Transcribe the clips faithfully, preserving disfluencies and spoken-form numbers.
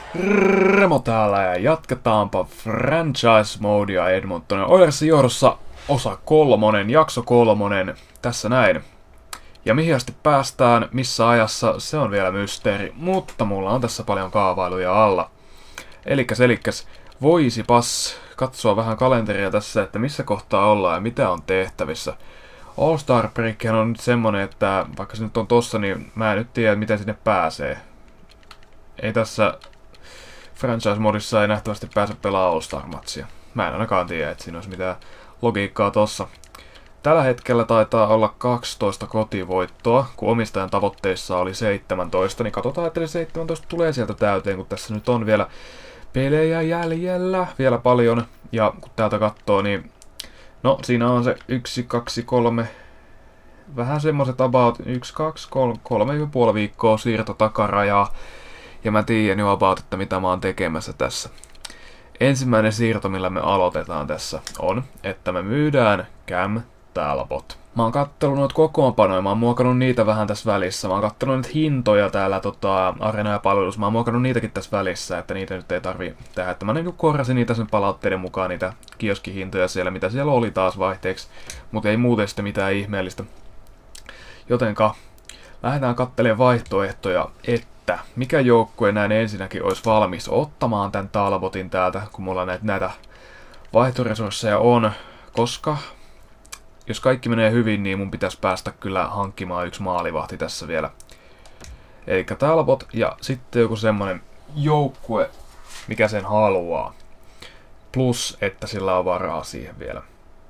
Remo täällä ja jatketaanpa franchise-modea Edmontonin Oilersin johdossa osa kolmonen, jakso kolmonen, tässä näin. Ja mihin asti päästään, missä ajassa, se on vielä mysteeri, mutta mulla on tässä paljon kaavailuja alla. Elikkäs, elikkäs, voisipas katsoa vähän kalenteria tässä, että missä kohtaa ollaan ja mitä on tehtävissä. All Star Break on nyt semmonen, että vaikka se nyt on tossa, niin mä en nyt tiedä, miten sinne pääsee. Ei tässä franchise-modissa ei nähtävästi pääse pelaamaan All Star-matsia. Mä en ainakaan tiedä, että siinä olisi mitään logiikkaa tossa. Tällä hetkellä taitaa olla kaksitoista kotivoittoa, kun omistajan tavoitteissa oli seitsemäntoista, niin katsotaan, että seitsemäntoista tulee sieltä täyteen, kun tässä nyt on vielä pelejä jäljellä, vielä paljon. Ja kun täältä katsoo, niin no siinä on se yksi, kaksi, kolme, vähän semmoset about yksi, kaksi, kolme, kolme ja puoli viikkoa siirto takarajaa. Ja mä tiedän jo about, että mitä mä oon tekemässä tässä. Ensimmäinen siirto, millä me aloitetaan tässä, on, että me myydään Cam Talbot. Mä oon kattellut noita kokoonpanoja, mä oon muokannut niitä vähän tässä välissä. Mä oon kattellut niitä hintoja täällä tota, Areena ja palvelussa. Mä oon muokannut niitäkin tässä välissä, että niitä nyt ei tarvii tehdä. Että mä niinku korjasin niitä sen palautteiden mukaan, niitä kioskihintoja siellä, mitä siellä oli taas vaihteeksi. Mutta ei muuten sitten mitään ihmeellistä. Jotenka lähdetään kattelemaan vaihtoehtoja, että mikä joukkue näin ensinnäkin olisi valmis ottamaan tämän Talbotin täältä, kun mulla näitä, näitä vaihtoresursseja on, koska jos kaikki menee hyvin, niin mun pitäisi päästä kyllä hankkimaan yksi maalivahti tässä vielä. Eli Talbot ja sitten joku semmonen joukkue, mikä sen haluaa. Plus, että sillä on varaa siihen vielä.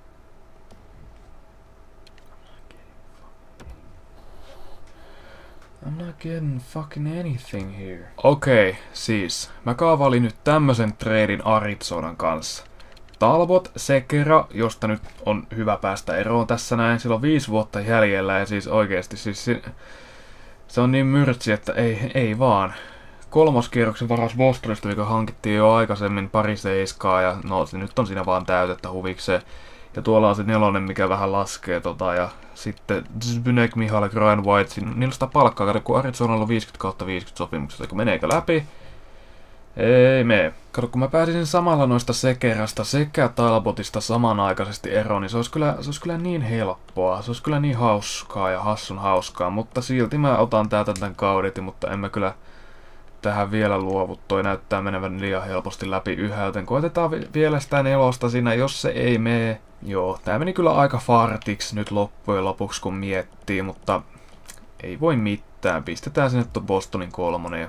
I'm not getting fucking anything here. Okei, okay, siis mä kaavailin nyt tämmösen treidin Arizonan kanssa. Talbot, Sekera, josta nyt on hyvä päästä eroon tässä näin. Sillä on viisi vuotta jäljellä ja siis oikeesti siis se, se on niin myrtsi, että ei, ei vaan. Kolmoskierroksen varas Bostonista, mikä hankittiin jo aikaisemmin pari seiskaa ja no se nyt on siinä vaan täytettä huvikseen. Ja tuolla on se nelonen, mikä vähän laskee tota, ja sitten Zbynek, Mihail, Ryan White, niillä sitä palkkaa, kato kun Arizonalla on viisikymmentä kautta viisikymmentä sopimuksesta, kun meneekö läpi? Ei mene. Kato, kun mä pääsisin samalla noista Sekerasta sekä Talbotista samanaikaisesti eroon, niin se olisi, kyllä, se olisi kyllä niin helppoa, se olisi kyllä niin hauskaa ja hassun hauskaa, mutta silti mä otan täältä tämän kaudeti, mutta en mä kyllä tähän vielä luovu. Toi näyttää menevän liian helposti läpi yhä, joten koitetaan vi- vielä sitä nelosta siinä, jos se ei mene. Joo, tää meni kyllä aika fartiksi nyt loppujen lopuksi kun miettii, mutta ei voi mitään. Pistetään sinne tuon Bostonin kolmonen. Ja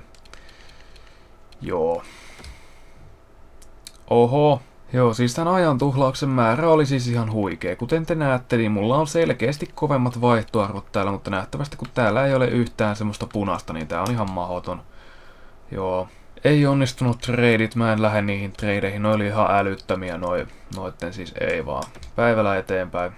joo. Oho. Joo, siis tämän ajan tuhlauksen määrä oli siis ihan huikea. Kuten te näette, niin mulla on selkeästi kovemmat vaihtoarvot täällä, mutta nähtävästi kun täällä ei ole yhtään semmoista punaista, niin tää on ihan mahdoton. Joo. Ei onnistunut treidit, mä en lähde niihin treideihin, ne oli ihan älyttömiä noi, noitten siis ei vaan. Päivällä eteenpäin.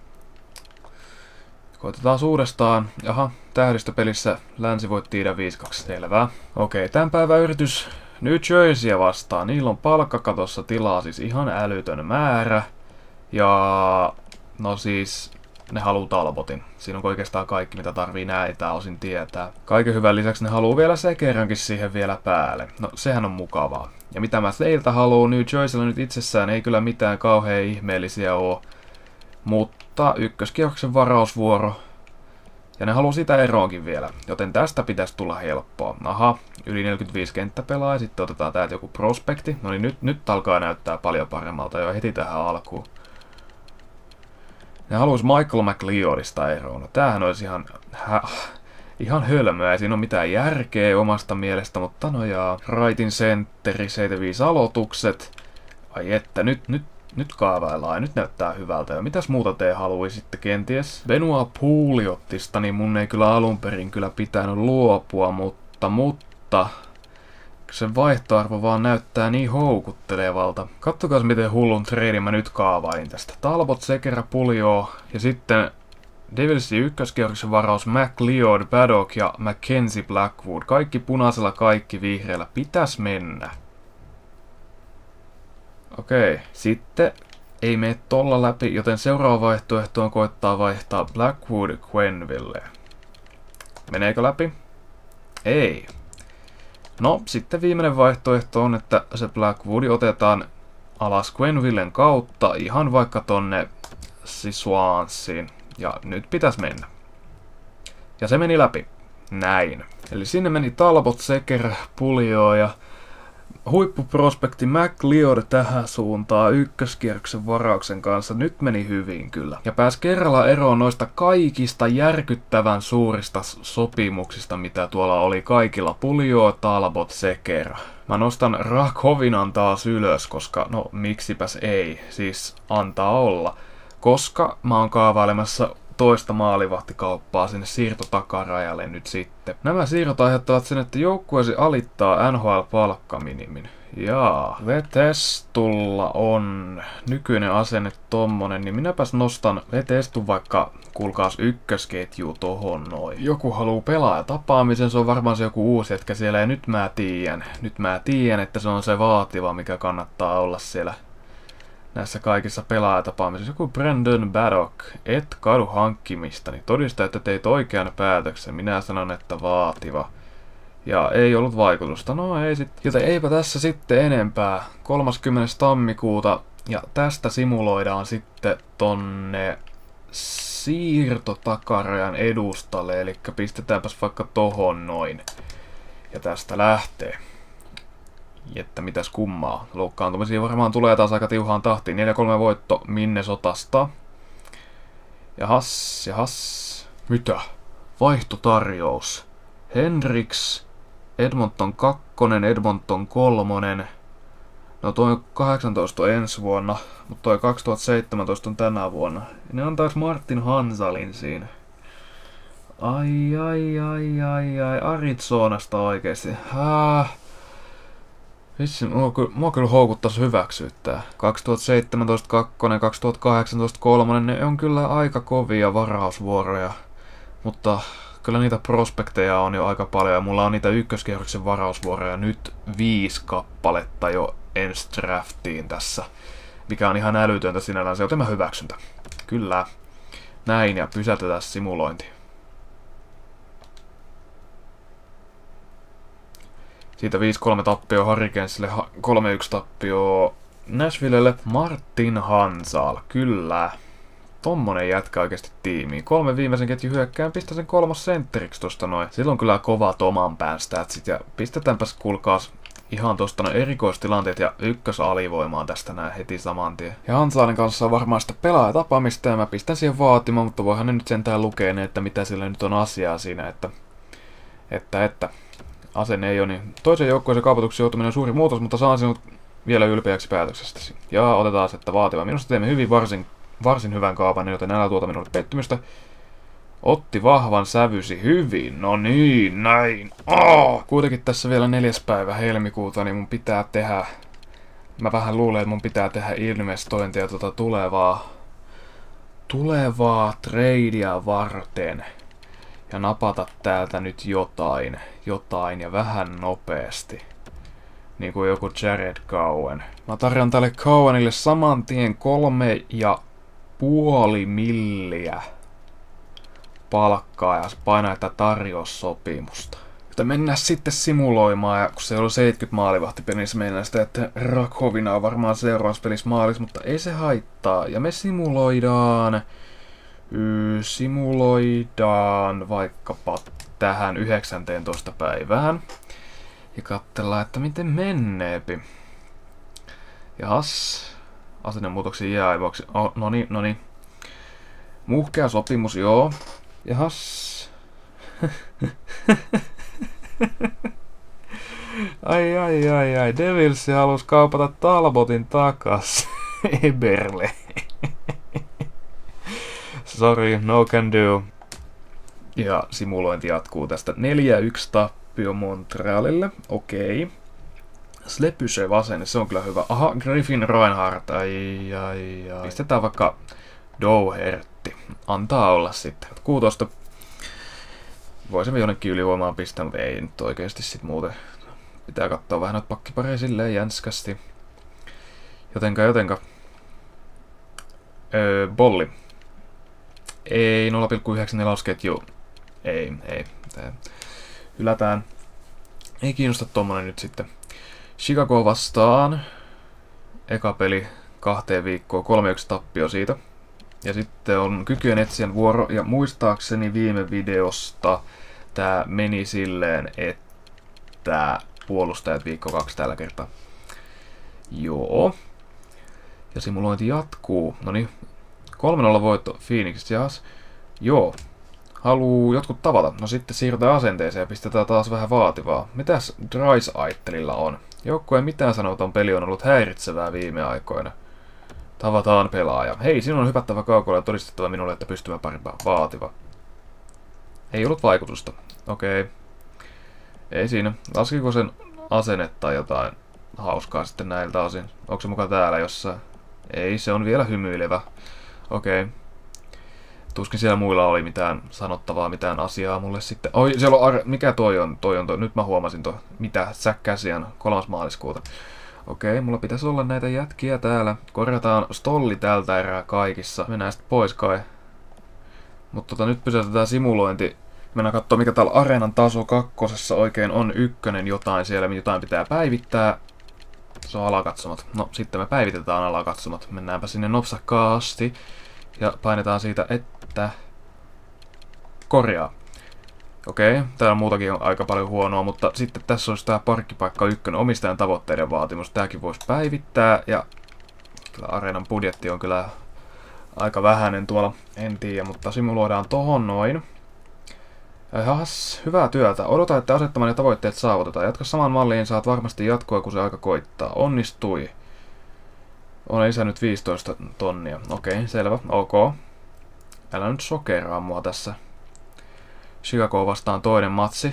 Koitetaan uudestaan. Jaha, tähdistöpelissä länsi voitti idän viisi kaksi, selvää. Okei, tämän päivän yritys New Jerseyä vastaan. Niillä on palkkakatossa tilaa siis ihan älytön määrä. Ja no siis ne haluu Talbotin. Siinä on oikeastaan kaikki, mitä tarvii näitä osin tietää. Kaiken hyvän lisäksi ne haluu vielä Sekerankin siihen vielä päälle. No, sehän on mukavaa. Ja mitä mä teiltä haluu, New Jerseyllä nyt itsessään ei kyllä mitään kauhean ihmeellisiä oo. Mutta ykköskierroksen varausvuoro. Ja ne haluu sitä eroonkin vielä, joten tästä pitäisi tulla helppoa. Aha, yli neljäkymmentäviisi kenttäpelaa ja sitten otetaan täältä joku prospekti. No niin, nyt, nyt alkaa näyttää paljon paremmalta jo heti tähän alkuun. Ne haluaisi Michael McLeodista eroon. No tämähän olisi ihan, hä, ihan hölmöä, ei siinä ole mitään järkeä omasta mielestä, mutta no jaa. Rightin sentteri, seitsemänkymmentäviisi aloitukset. Ai että, nyt, nyt, nyt kaavaillaan ja nyt näyttää hyvältä. Ja mitäs muuta te haluaisitte kenties? Benoit Pouliotista, niin mun ei kyllä alun perin kyllä pitänyt luopua, mutta, mutta sen vaihtoarvo vaan näyttää niin houkuttelevalta. Kattokaa miten hullun treidin mä nyt kaavain tästä. Talbot, Sekera, Pulio ja sitten Devilsin ykköskierroksen varaus McLeod, Paddock ja Mackenzie Blackwood. Kaikki punaisella, kaikki vihreällä. Pitäis mennä. Okei, sitten ei mene tolla läpi, joten seuraava vaihtoehto on koittaa vaihtaa Blackwood Quenneville. Meneekö läpi? Ei. No, sitten viimeinen vaihtoehto on, että se Blackwood otetaan alas Gwenvillen kautta ihan vaikka tonne Siswansiin. Ja nyt pitäisi mennä. Ja se meni läpi. Näin. Eli sinne meni Talbot, Seker, Puljoo ja huippuprospekti McLeod tähän suuntaan ykköskierroksen varauksen kanssa. Nyt meni hyvin kyllä. Ja pääsi kerralla eroon noista kaikista järkyttävän suurista sopimuksista, mitä tuolla oli kaikilla. Puljoo, Talbot, Seker. Mä nostan Rakovinan taas ylös, koska no miksipäs ei. Siis antaa olla. Koska mä oon kaavailemassa toista maalivahtikauppaa sinne siirtotakarajalle nyt sitten. Nämä siirrot aiheuttavat sen, että joukkueesi alittaa N H L-palkkaminimin. Jaa, Vetestulla on nykyinen asenne tommonen, niin minäpäs nostan Vetestun vaikka, kuulkaas, ykkösketju tohon noin. Joku haluu pelaa tapaamisen, se on varmaan se joku uusi jätkä siellä, ja nyt mä tiedän, nyt mä tiedän, että se on se vaativa, mikä kannattaa olla siellä näissä kaikissa pelaajatapaamisissa. Joku Brandon Baddock, et kadu hankkimista, niin todista, että teit oikean päätöksen. Minä sanon, että vaativa. Ja ei ollut vaikutusta. No ei sit. Joten eipä tässä sitten enempää. kolmaskymmenes tammikuuta. Ja tästä simuloidaan sitten tonne siirtotakarajan edustalle. Eli pistetäänpäs vaikka tohon noin. Ja tästä lähtee. Että mitäs kummaa. Loukkaantumisia varmaan tulee taas aika tiuhaan tahtiin. neljä kolme voitto Minnesotasta. Jahas, jahas. Mitä? Vaihtotarjous. Hendricks, Edmonton kakkonen, Edmonton kolmonen. No toi kahdeksantoista ensi vuonna, mutta toi kaksituhattaseitsemäntoista on tänä vuonna. Ne antais Martin Hansalin siinä. Ai ai ai ai ai, Arizonasta oikeesti. Hää? Vissi, mua kyllä, mua kyllä houkuttais hyväksyä tää. kaksituhattaseitsemäntoista kakkonen, kaksituhattakahdeksantoista kolmonen, ne on kyllä aika kovia varausvuoroja. Mutta kyllä niitä prospekteja on jo aika paljon ja mulla on niitä ykköskierroksen varausvuoroja nyt viisi kappaletta jo ensi draftiin tässä. Mikä on ihan älytöntä sinällään, se joten mä hyväksyntä. Kyllä. Näin ja pysäytetään simulointi. Siitä viisi kolme tappio Hurricanesille, kolme yksi tappio Nashvillelle. Martin Hansal, kyllä. Tommonen jätkä oikeesti tiimiin. Kolme viimeisen ketjun hyökkään, pistä sen kolmas sentteriksi tosta noin. Silloin kyllä kovat oman pään statsit ja pistetäänpäs kuulkaas ihan tosta noin erikoistilanteet ja ykkösalivoimaan tästä näin heti saman tien. Ja Hansalin kanssa on varmaan sitä pelaajatapaamista ja mä pistän siihen vaatimaan, mutta voihan ne nyt sentään lukea ne, että mitä sillä nyt on asiaa siinä, että että, että asenne ei ole niin. Toisen joukkueeseen kaupatuksi joutuminen on suuri muutos, mutta saan sinut vielä ylpeäksi päätöksestäsi. Ja otetaan, että vaativa. Minusta teemme hyvin varsin, varsin hyvän kaupan, joten älä tuota minulle pettymystä. Otti vahvan sävysi hyvin. No niin, näin. Oh! Kuitenkin tässä vielä neljäs päivä helmikuuta, niin mun pitää tehdä... Mä vähän luulen, että mun pitää tehdä investointia tuota tulevaa... Tulevaa tradea varten. Ja napata täältä nyt jotain. Jotain ja vähän nopeasti. Niin kuin joku Jared Cowen. Mä tarjon tälle Cowenille saman tien kolme ja puoli milliä palkkaa ja painaa tätä tarjoussopimusta. Joten mennään sitten simuloimaan, ja kun se oli seitsemänkymmentä maalivahtipelissä, mennään sitä, että Rakovina on varmaan seuraavassa pelissä maalis, mutta ei se haittaa. Ja me simuloidaan... Yy, simuloidaan vaikkapa tähän yhdeksänteentoista päivään. Ja katsellaan, että miten menneepi. Jahas. Asennemuutoksia jää aivoksi. Oh, noni, noni. Muhkea sopimus, joo. Jahas. ai ai ai ai. Devils halus kaupata Talbotin takas. Eberle. Sorry, no can do. Ja simulointi jatkuu tästä. neljä yksi tappio Montrealille. Okei. Okay. Slepysy vasenne, se on kyllä hyvä. Aha, Griffin Reinhardt. Ai ai ai. Pistetään vaikka Doherty. Antaa olla sitten. kuusitoista. Voisimme jonnekin ylivoimaan pistää, mutta ei nyt oikeesti sit muuten. Pitää katsoa vähän noita pakkipareja silleen jänskästi. Jotenka, jotenka. Öö, Bolli. Ei, nolla pilkku yhdeksänkymmentäneljä ketju. Ei, ei. Hylätään. Ei kiinnosta tommonen nyt sitten. Chicago vastaan. Eka peli kahteen viikkoon, kolme yksi tappio siitä. Ja sitten on kykyjen etsijän vuoro, ja muistaakseni viime videosta tää meni silleen, että puolustajat viikko kaksi tällä kertaa. Joo. Ja simulointi jatkuu. Noniin, kolme nolla voitto Phoenix Jazz. Joo. Haluu jotkut tavata. No sitten siirrytään asenteeseen ja pistetään taas vähän vaativaa. Mitäs Draisaitelilla on? Joukkueen mitään sanotaan peli on ollut häiritsevää viime aikoina. Tavataan pelaaja. Hei, sinun on hypättävä kaukolla ja todistettava minulle, että pystyvä parempaa vaativa. Ei ollut vaikutusta. Okei. Okay. Ei siinä. Laskiko sen asennetta tai jotain hauskaa sitten näiltä osin? Onko se mukaan täällä jossain? Ei, se on vielä hymyilevä. Okei. Okay. Tuskin siellä muilla oli mitään sanottavaa, mitään asiaa mulle sitten. Oi, siellä on... Mikä toi on? Toi on toi. Nyt mä huomasin toi. Mitä? Zack Cassian, kolmas maaliskuuta. Okei, mulla pitäisi olla näitä jätkiä täällä. Korjataan stolli tältä erää kaikissa. Mennään sitten pois kai. Mutta tota, nyt pysäytetään simulointi. Mennään katsoa mikä täällä areenan taso kakkosessa oikein on. Ykkönen jotain siellä, jotain pitää päivittää. Se on alakatsomat. No sitten me päivitetään alakatsomat. Mennäänpä sinne nopsakkaasti. Ja painetaan siitä, että korjaa. Okei, täällä on muutakin on aika paljon huonoa, mutta sitten tässä olisi tää parkkipaikka ykkönen, omistajan tavoitteiden vaatimus. Tääkin voisi päivittää, ja kyllä areenan budjetti on kyllä aika vähäinen tuolla, en tiedä, mutta simuloidaan tohon noin. Jahas, hyvää työtä. Odota, että asettamani tavoitteet saavutetaan. Jatka saman malliin, saat varmasti jatkoa, kun se aika koittaa. Onnistui. Olen lisännyt viisitoista tonnia. Okei, selvä. Ok. Älä nyt sokeraa mua tässä. Chicago vastaan toinen matsi.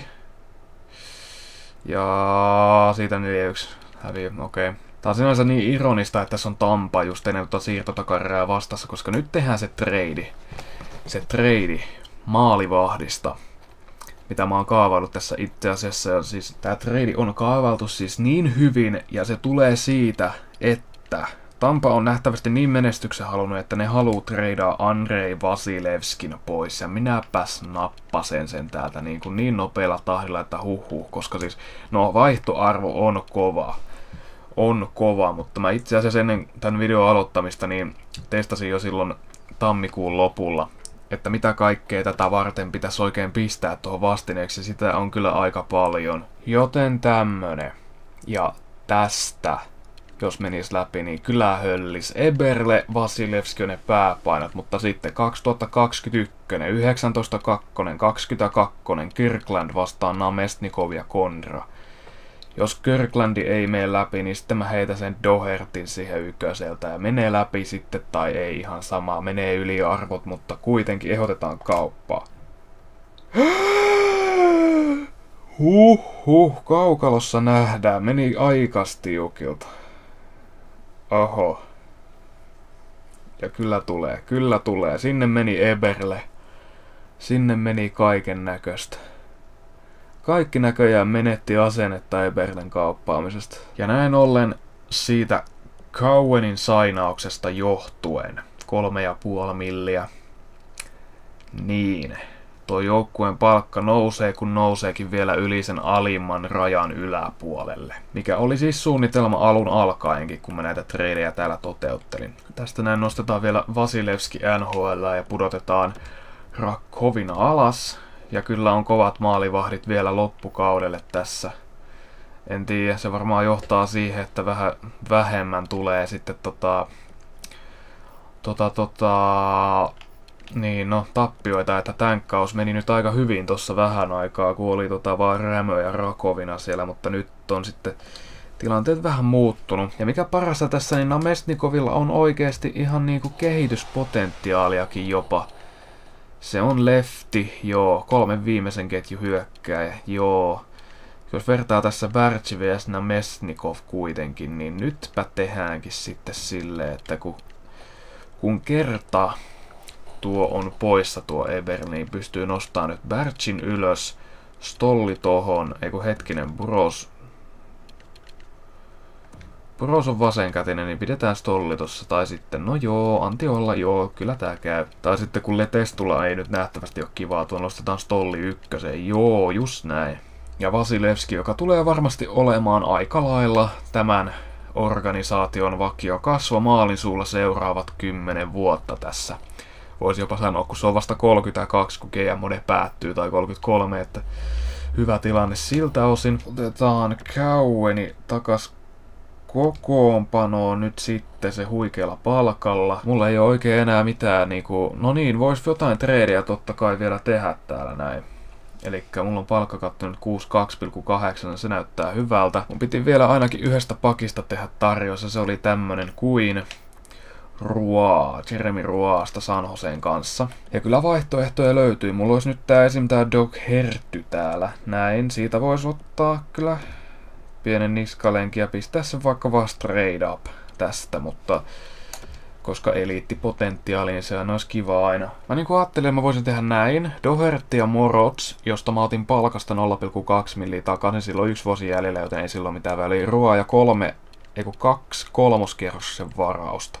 Ja siitä neljä yksi häviö. Okei. Tää on sinänsä niin ironista, että tässä on Tampa just ennen tuota siirtotakarjaa vastassa, koska nyt tehdään se trade. Se trade maalivahdista. Mitä mä oon kaavaillut tässä itse asiassa. Ja siis tää trade on kaavailtu siis niin hyvin, ja se tulee siitä, että Tampa on nähtävästi niin menestyksen halunnut, että ne haluu treidaa Andrei Vasilevskin pois. Ja minäpäs nappasen sen täältä niin, kuin niin nopealla tahdilla, että huhhuh. Koska siis, no vaihtoarvo on kova. On kova, mutta mä itse asiassa ennen tämän videon aloittamista niin testasin jo silloin tammikuun lopulla, että mitä kaikkea tätä varten pitäisi oikein pistää tuohon vastineeksi. Sitä on kyllä aika paljon. Joten tämmönen. Ja tästä, jos menis läpi, niin kyllä höllis. Eberle, Vasilevski on ne pääpainot, mutta sitten kaksituhattakaksikymmentäyksi, yhdeksäntoista kaksi, kaksikymmentäkaksi, Kirkland vastaan Namestnikov ja Kondra. Jos Kirklandi ei mene läpi, niin sitten mä heitän sen Dohertin siihen ykköseltä ja menee läpi sitten tai ei ihan sama. Menee yli arvot, mutta kuitenkin ehdotetaan kauppaa. Huh, huh, kaukalossa nähdään. Meni aikasti jukilta. Oho. Ja kyllä tulee, kyllä tulee. Sinne meni Eberle. Sinne meni kaiken näköistä. Kaikki näköjään menetti asennetta Eberlen kauppaamisesta. Ja näin ollen siitä Cowenin sainauksesta johtuen. Kolme ja puoli milliä. Niin. Tuo joukkueen palkka nousee, kun nouseekin vielä yli sen alimman rajan yläpuolelle. Mikä oli siis suunnitelma alun alkaenkin, kun mä näitä tradeja täällä toteuttelin. Tästä näin nostetaan vielä Vasilevski N H L ja pudotetaan Rakovina alas. Ja kyllä on kovat maalivahdit vielä loppukaudelle tässä. En tiedä, se varmaan johtaa siihen, että vähän vähemmän tulee sitten tota... Tota tota... Niin no, tappioita, että tänkkaus meni nyt aika hyvin tossa vähän aikaa, kun oli tota vaan Rämö ja Rakovina siellä, mutta nyt on sitten tilanteet vähän muuttunut. Ja mikä parasta tässä, niin Namestnikovilla on oikeesti ihan niinku kehityspotentiaaliakin jopa. Se on lefti, joo, kolmen viimeisen ketju hyökkääjä, joo. Jos vertaa tässä Värtsi vs Namestnikov kuitenkin, niin nytpä tehdäänkin sitten silleen, että kun, kun kerta tuo on poissa tuo Eber, niin pystyy nostamaan nyt Värtsin ylös, Stolli tohon, eiku hetkinen, Bros. Bros on vasenkätinen, niin pidetään Stolli tossa, tai sitten, no joo, anti olla, joo, kyllä tää käy. Tai sitten kun Letestulla ei nyt nähtävästi ole kivaa, tuon nostetaan Stolli ykköseen, joo, just näin. Ja Vasilevski, joka tulee varmasti olemaan aika lailla tämän organisaation vakio kasvo maalin suulla seuraavat kymmenen vuotta tässä. Voisi jopa sanoa, kun se on vasta kolmekymmentäkaksi, kun G M-mode päättyy, tai kolmekymmentäkolme, että hyvä tilanne siltä osin. Otetaan Coweni takas kokoonpanoon nyt sitten se huikealla palkalla. Mulla ei ole oikein enää mitään niinku... No niin, vois jotain tradeja totta kai vielä tehdä täällä näin. Elikkä mulla on palkkakatto nyt kuusikymmentäkaksi pilkku kahdeksan, se näyttää hyvältä. Mun piti vielä ainakin yhdestä pakista tehdä tarjous, ja se oli tämmönen kuin Roy, Jeremy Roysta San Joseen kanssa. Ja kyllä vaihtoehtoja löytyy. Mulla olisi nyt tää esim. Tää Doc Herty täällä. Näin, siitä voisi ottaa kyllä pienen niskalenkin ja pistää sen vaikka vaan straight up tästä, mutta koska eliittipotentiaali, niin sehän olisi kiva aina. Mä niinku ajattelin, että mä voisin tehdä näin. Doherty ja Morots, josta mä otin palkasta nolla pilkku kaksi milliä takaisin, silloin yksi vuosi jäljellä, joten ei silloin mitään väliä. Roy ja kolme, eiku kaksi kolmoskierroksen varausta.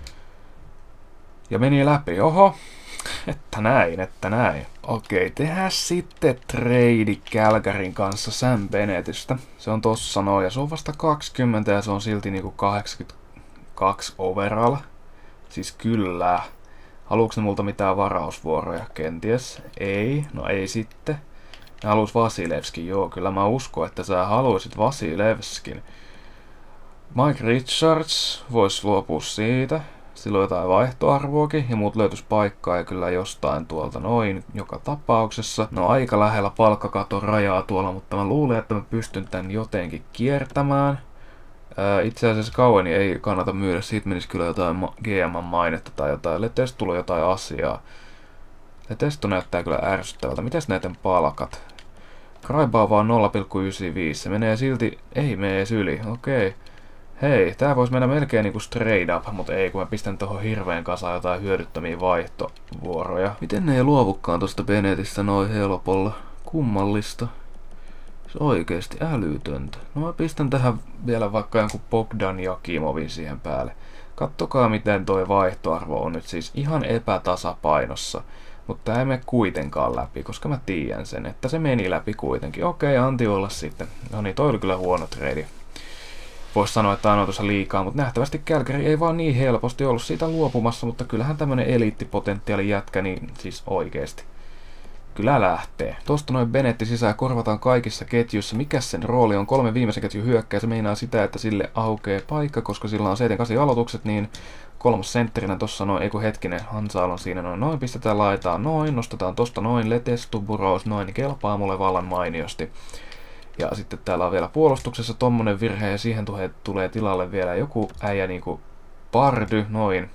Ja meni läpi, oho. Että näin, että näin. Okei, tehdään sitten trade Calgaryn kanssa Sam Bennettistä. Se on tossa noin, ja se on vasta kaksikymmentä ja se on silti niinku kahdeksankymmentäkaksi overall. Siis kyllä. Haluuks ne multa mitään varausvuoroja? Kenties. Ei. No ei sitten. Ne haluus Vasilevskin. Joo, kyllä mä uskon, että sä haluisit Vasilevskin. Mike Richards vois luopua siitä. Silloin jotain vaihtoarvoakin ja muut löytyis paikkaa ja kyllä jostain tuolta noin joka tapauksessa. No aika lähellä palkkakaton rajaa tuolla, mutta mä luulen, että mä pystyn tän jotenkin kiertämään. Ää, itse asiassa Coweni ei kannata myydä, siitä menisi kyllä jotain G M-mainetta tai jotain. Letestä tulee jotain asiaa. Letesto näyttää kyllä ärsyttävältä. Mitäs näiden palkat? Kraibaa vaan nolla pilkku yhdeksänkymmentäviisi, se menee silti, ei mene edes yli, okei. Hei, tää vois mennä melkein niinku straight up, mutta ei, kun mä pistän tohon hirveen kasaan jotain hyödyttömiä vaihtovuoroja. Miten ne ei luovukkaan tosta Bennettistä noin helpolla? Kummallista. Se oikeesti älytöntä. No mä pistän tähän vielä vaikka jonkun Bogdan Jakimovin siihen päälle. Kattokaa miten toi vaihtoarvo on nyt siis ihan epätasapainossa. Mutta tää ei mene kuitenkaan läpi, koska mä tiedän sen, että se meni läpi kuitenkin. Okei, anti olla sitten. No niin, toi oli kyllä huono trade. Voisi sanoa, että aina on tuossa liikaa, mutta nähtävästi Calgary ei vaan niin helposti ollut siitä luopumassa, mutta kyllähän tämmönen eliittipotentiaali jätkä, niin siis oikeesti. Kyllä lähtee. Tosta noin Bennetti sisään korvataan kaikissa ketjuissa. Mikäs sen rooli on? Kolme viimeisen ketjun hyökkää. Se meinaa sitä, että sille aukeaa paikka, koska sillä on seitsemän kahdeksan aloitukset, niin kolmas sentterinä tossa noin, eiku hetkinen, Hansaal on siinä noin, noin, pistetään laitaan noin, nostetaan tosta noin, Letestu, Burroughs, noin, niin kelpaa mulle vallan mainiosti. Ja sitten täällä on vielä puolustuksessa tommonen virhe ja siihen tulee, tulee tilalle vielä joku äijä niinku Pardy, noin.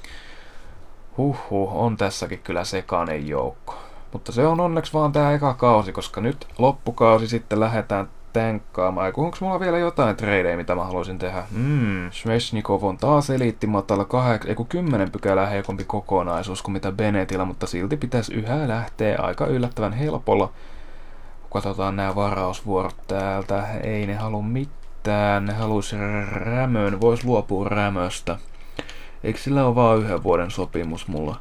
Huhhuh, on tässäkin kyllä sekainen joukko. Mutta se on onneksi vaan tää eka kausi, koska nyt loppukausi sitten lähdetään tänkkaamaan. Eiku, onks mulla vielä jotain tradeja, mitä mä haluaisin tehdä? Mmm, Svechnikov on taas eliittimatalla kahdeksan, eiku kymmenen pykälää heikompi kokonaisuus kuin mitä Bennettillä, mutta silti pitäisi yhä lähteä aika yllättävän helpolla. Katsotaan nämä varausvuorot täältä. Ei ne halua mitään. Ne haluaisi Rämön. Vois luopua Rämöstä. Eikö sillä ole vaan yhden vuoden sopimus mulla?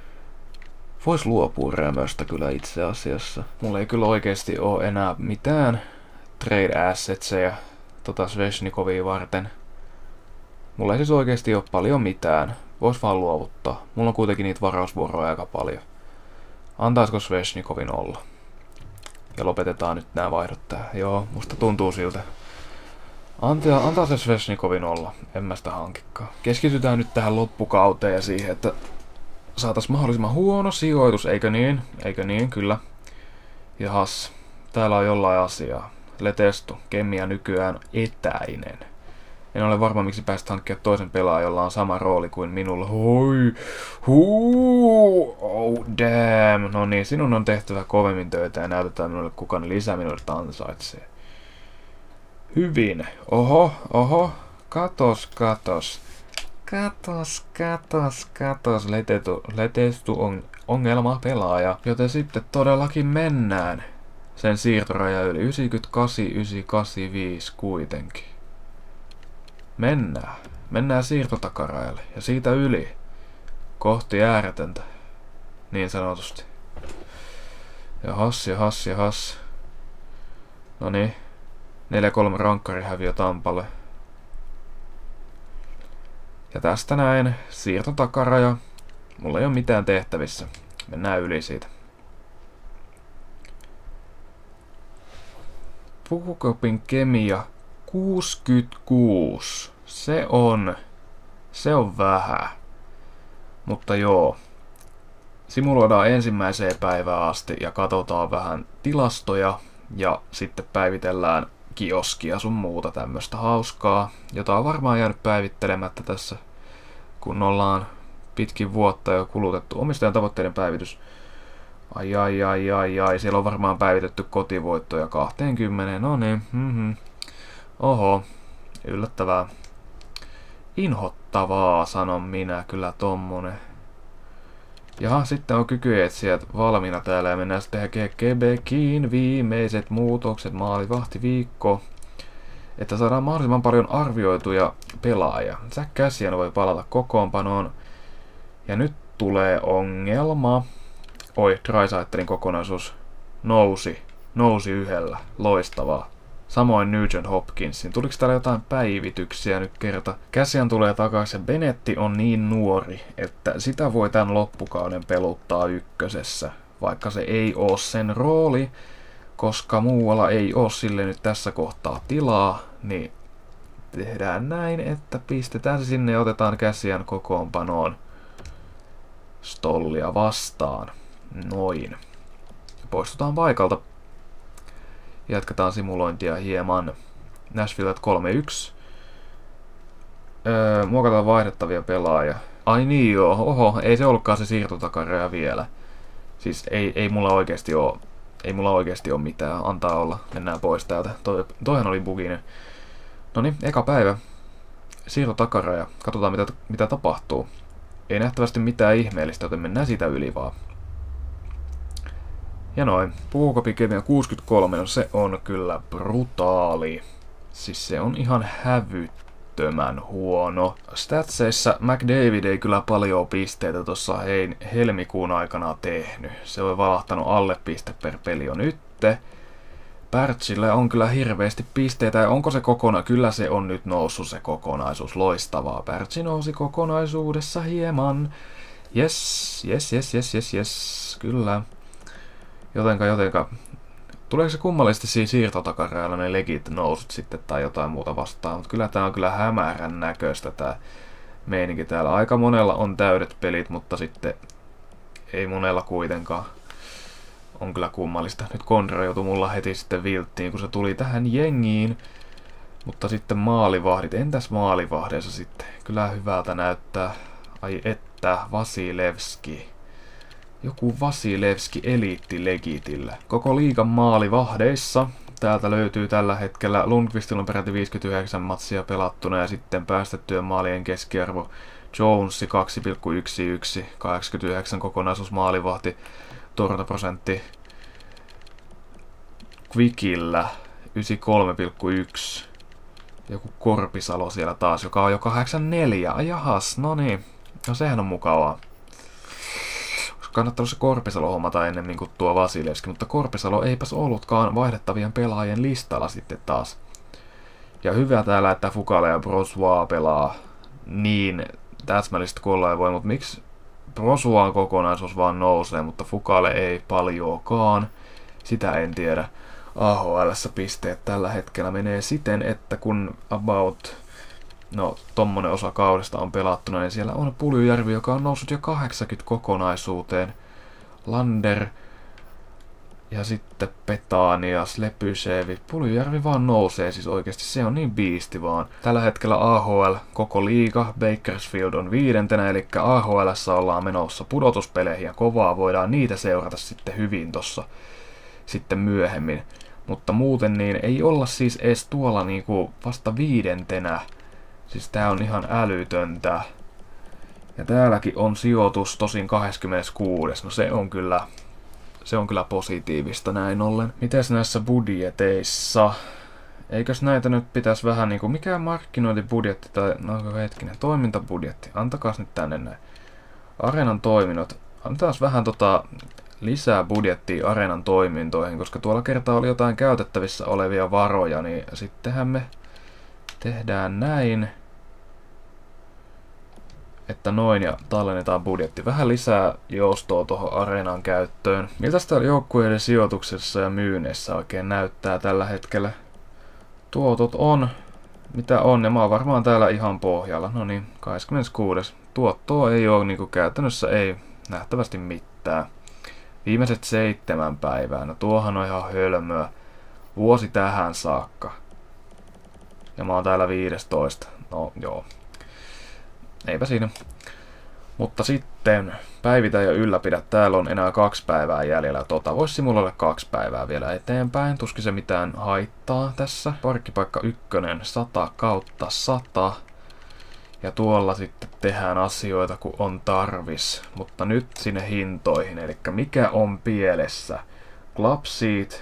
Vois luopua Rämöstä kyllä itse asiassa. Mulla ei kyllä oikeesti oo enää mitään trade assetseja tota Svechnikovia varten. Mulla ei siis oikeesti oo paljon mitään. Vois vaan luovuttaa. Mulla on kuitenkin niitä varausvuoroja aika paljon. Antaisko Svechnikovin olla? Ja lopetetaan nyt nämä vaihdot tähän. Joo, musta tuntuu siltä. Antaa, antaa se Svechnikovin olla. En mä sitä hankikkaa. Keskitytään nyt tähän loppukauteen ja siihen, että saatais mahdollisimman huono sijoitus. Eikö niin? Eikö niin? Kyllä. Jahas. Täällä on jollain asiaa. Letestu. Kemia nykyään etäinen. En ole varma, miksi päästä hankkia toisen pelaajan, jolla on sama rooli kuin minulla. Hoi! Huu! Oh damn! No niin, sinun on tehtävä kovemmin töitä ja näytetään minulle, kuka ne lisäminuudet ansaitsee. Hyvin. Oho, oho. Katos, katos. Katos, katos, katos. Letetu, letestu on ongelma pelaaja. Joten sitten todellakin mennään sen siirtoraja yli. yhdeksänkymmentäkahdeksan yhdeksänsataakahdeksankymmentäviisi kuitenkin. Mennään. Mennään siirtotakarajalle ja siitä yli. Kohti ääretöntä. Niin sanotusti. Jahas, jahas, jahas. Noniin. neljä kolme rankkari häviö Tampalle. Ja tästä näin. Siirto takaraja. Mulla ei ole mitään tehtävissä. Mennään yli siitä. Pukukopin kemia kuusikymmentäkuusi. Se on... Se on vähän. Mutta joo. Simuloidaan ensimmäiseen päivään asti ja katsotaan vähän tilastoja. Ja sitten päivitellään kioskia sun muuta tämmöstä hauskaa, jota on varmaan jäänyt päivittelemättä tässä, kun ollaan pitkin vuotta jo kulutettu. Omistajan tavoitteiden päivitys. Ai ai ai ai ai, siellä on varmaan päivitetty kotivoittoja kaksikymmentä, no niin, mm-hmm. Oho, yllättävää. Inhottavaa, sanon minä, kyllä tommonen. Jaha, sitten on kykyetsijät valmiina täällä ja mennään sitten Quebeciin viimeiset muutokset, maalivahtiviikko. Että saadaan mahdollisimman paljon arvioituja pelaajia. Zack Kassian voi palata kokoonpanoon. Ja nyt tulee ongelma. Oi, Dreisaitelin kokonaisuus nousi. Nousi yhdellä. Loistavaa. Samoin Nugent Hopkinsin. Tuliko täällä jotain päivityksiä nyt kerta? Kassian tulee takaisin ja Benetti on niin nuori, että sitä voi tämän loppukauden peluttaa ykkösessä. Vaikka se ei oo sen rooli, koska muualla ei oo sille nyt tässä kohtaa tilaa, niin tehdään näin, että pistetään se sinne ja otetaan Kassian kokoonpanoon Stollia vastaan. Noin. Poistutaan paikalta. Jatketaan simulointia hieman. Nashville kolme yksi. Öö, muokataan vaihdettavia pelaajia. Ai niin joo, oho, ei se ollutkaan se siirtotakareja vielä. Siis ei, ei mulla oikeesti oo, ei mulla oikeesti oo mitään, antaa olla, mennään pois täältä. Toi, toihan oli buginen. Noniin, eka päivä. Siirtotakareja, katsotaan mitä, mitä tapahtuu. Ei nähtävästi mitään ihmeellistä, joten mennään siitä yli vaan. Ja noin, Pukukopin kemia kuusikymmentäkolme, no se on kyllä brutaali. Siis se on ihan hävyttömän huono. Statseissa McDavid ei kyllä paljon pisteitä tuossa helmikuun aikana tehnyt. Se on valahtanut alle piste per peli on nytte. Pärtsille on kyllä hirveästi pisteitä ja onko se kokona? Kyllä se on nyt noussut se kokonaisuus. Loistavaa. Pärtsi nousi kokonaisuudessa hieman. Yes, yes, yes, yes, yes, yes. Kyllä. Jotenka, jotenka. Tuleeko se kummallisesti siinä siirtotakareilla ne legit nousut sitten tai jotain muuta vastaan? Mutta kyllä tää on kyllä hämärän näköistä tää meininki täällä. Aika monella on täydet pelit, mutta sitten ei monella kuitenkaan. On kyllä kummallista. Nyt Kondra joutui mulla heti sitten vilttiin, kun se tuli tähän jengiin. Mutta sitten maalivahdit. Entäs maalivahdeissa sitten? Kyllä hyvältä näyttää. Ai että, Vasilevski. Joku Vasilevski eliitti legitillä. Koko liigan maalivahdeissa. Täältä löytyy tällä hetkellä Lundqvistilla on peräti viisikymmentäyhdeksän matsia pelattuna ja sitten päästettyä maalien keskiarvo Jonesi kaksi pilkku yksitoista, kahdeksankymmentäyhdeksän kokonaisuus maalivahti, torjuntaprosentti Quickillä yhdeksänkymmentäkolme pilkku yksi. Joku Korpisalo siellä taas, joka on jo kahdeksankymmentäneljä. Ai jahas, no niin. No sehän on mukavaa. Kannattaa se Korpisalo hommata ennemmin kuin tuo Vasilevski, mutta Korpisalo eipäs ollutkaan vaihdettavien pelaajien listalla sitten taas. Ja hyvä täällä, että Fukale ja Brossois pelaa niin täsmällisesti kuin ollaan voi, mutta miksi Brossoisin kokonaisuus vaan nousee, mutta Fukale ei paljoakaan, sitä en tiedä. A H L:ssä pisteet tällä hetkellä menee siten, että kun about no tommonen osa kaudesta on pelattuna, niin siellä on Puljujärvi, joka on noussut jo kahdeksankymmentä kokonaisuuteen. Lander ja sitten Petanias, Lepysevi. Puljujärvi vaan nousee, siis oikeesti se on niin biisti vaan. Tällä hetkellä A H L koko liiga, Bakersfield on viidentenä, eli A H L:ssä ollaan menossa pudotuspeleihin ja kovaa voidaan niitä seurata sitten hyvin tossa sitten myöhemmin. Mutta muuten niin ei olla siis edes tuolla niinku vasta viidentenä. Siis tää on ihan älytöntä. Ja täälläkin on sijoitus tosin kahdeskymmeneskuudes. No se on kyllä, se on kyllä positiivista näin ollen. Mites näissä budjeteissa? Eikös näitä nyt pitäisi vähän niinku, mikä markkinointibudjetti tai, no hetkinen, toimintabudjetti. Antakaas nyt tänne näin. Areenan toiminnot. Antaas vähän tota lisää budjettia areenan toimintoihin, koska tuolla kertaa oli jotain käytettävissä olevia varoja, niin sittenhän me tehdään näin, että noin ja tallennetaan budjetti. Vähän lisää joustoa tuohon areenan käyttöön. Miltä täällä joukkueiden sijoituksessa ja myynneissä oikein näyttää tällä hetkellä? Tuotot on, mitä on, ja mä oon varmaan täällä ihan pohjalla. No niin, kahdeskymmeneskuudes Tuottoa ei oo, niinku käytännössä ei nähtävästi mitään. Viimeiset seitsemän päivää, no tuohan on ihan hölmöä. Vuosi tähän saakka. Ja mä oon täällä viidestoista. No joo. Eipä siinä. Mutta sitten päivitä ja ylläpidä. Täällä on enää kaksi päivää jäljellä. Tota voisi simuloida kaksi päivää vielä eteenpäin. Tuskin se mitään haittaa tässä. Parkkipaikka ykkönen sata kautta sata. Ja tuolla sitten tehdään asioita kun on tarvis. Mutta nyt sinne hintoihin. Eli mikä on pielessä? Club Seat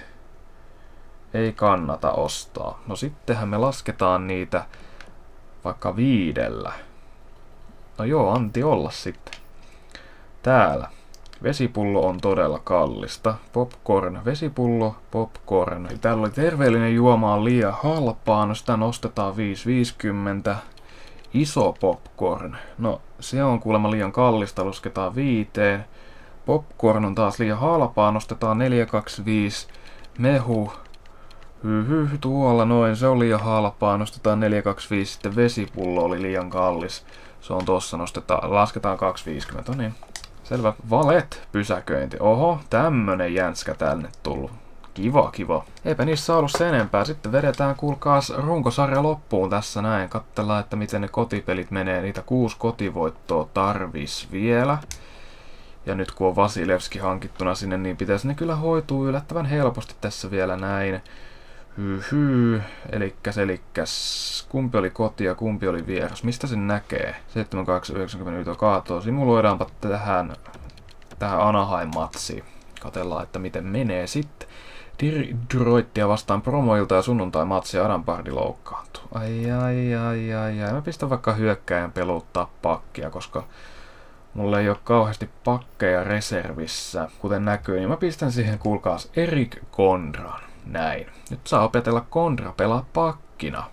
ei kannata ostaa. No sittenhän me lasketaan niitä vaikka viidellä. No joo, anti olla sitten. Täällä. Vesipullo on todella kallista. Popcorn, vesipullo, popcorn. Täällä oli terveellinen juoma on liian halpaa, no sitä nostetaan viisi viisikymmentä. Iso popcorn. No se on kuulemma liian kallista, lasketaan viiteen. Popcorn on taas liian halpaa, nostetaan neljä kaksikymmentäviisi. Mehu. Hyhy, tuolla noin, se on liian halpaa, nostetaan neljä kaksikymmentäviisi. Sitten vesipullo oli liian kallis. Se on tossa, nostetaan, lasketaan kaksi viisikymmentä, no niin. Selvä. Valet, pysäköinti. Oho, tämmönen jänskä tänne tullut. Kiva, kiva. Eipä niissä ollut sen enempää. Sitten vedetään, kuulkaas, runkosarja loppuun tässä näin. Katsellaan, että miten ne kotipelit menee. Niitä kuusi kotivoittoa tarvis vielä. Ja nyt kun on Vasilevski hankittuna sinne, niin pitäisi ne kyllä hoituu yllättävän helposti tässä vielä näin. Hyhy, elikkäs, elikkäs, kumpi oli koti ja kumpi oli vieras? Mistä sen näkee? seitsemän kaksi yhdeksänkymmentä kaatoa. Simuloidaanpa tähän, tähän Anaheim-matsiin. Katellaan, että miten menee sitten. Detroitia vastaan promoilta ja sunnuntai-matsia Adam Pardi loukkaantuu. Ai ai ai ai ai. Mä pistän vaikka hyökkäjän peluttaa pakkia, koska mulla ei ole kauheasti pakkeja reservissä. Kuten näkyy, niin mä pistän siihen, kuulkaas, Erik Kondran. Näin. Nyt saa opetella Kondra pelaa pakkina.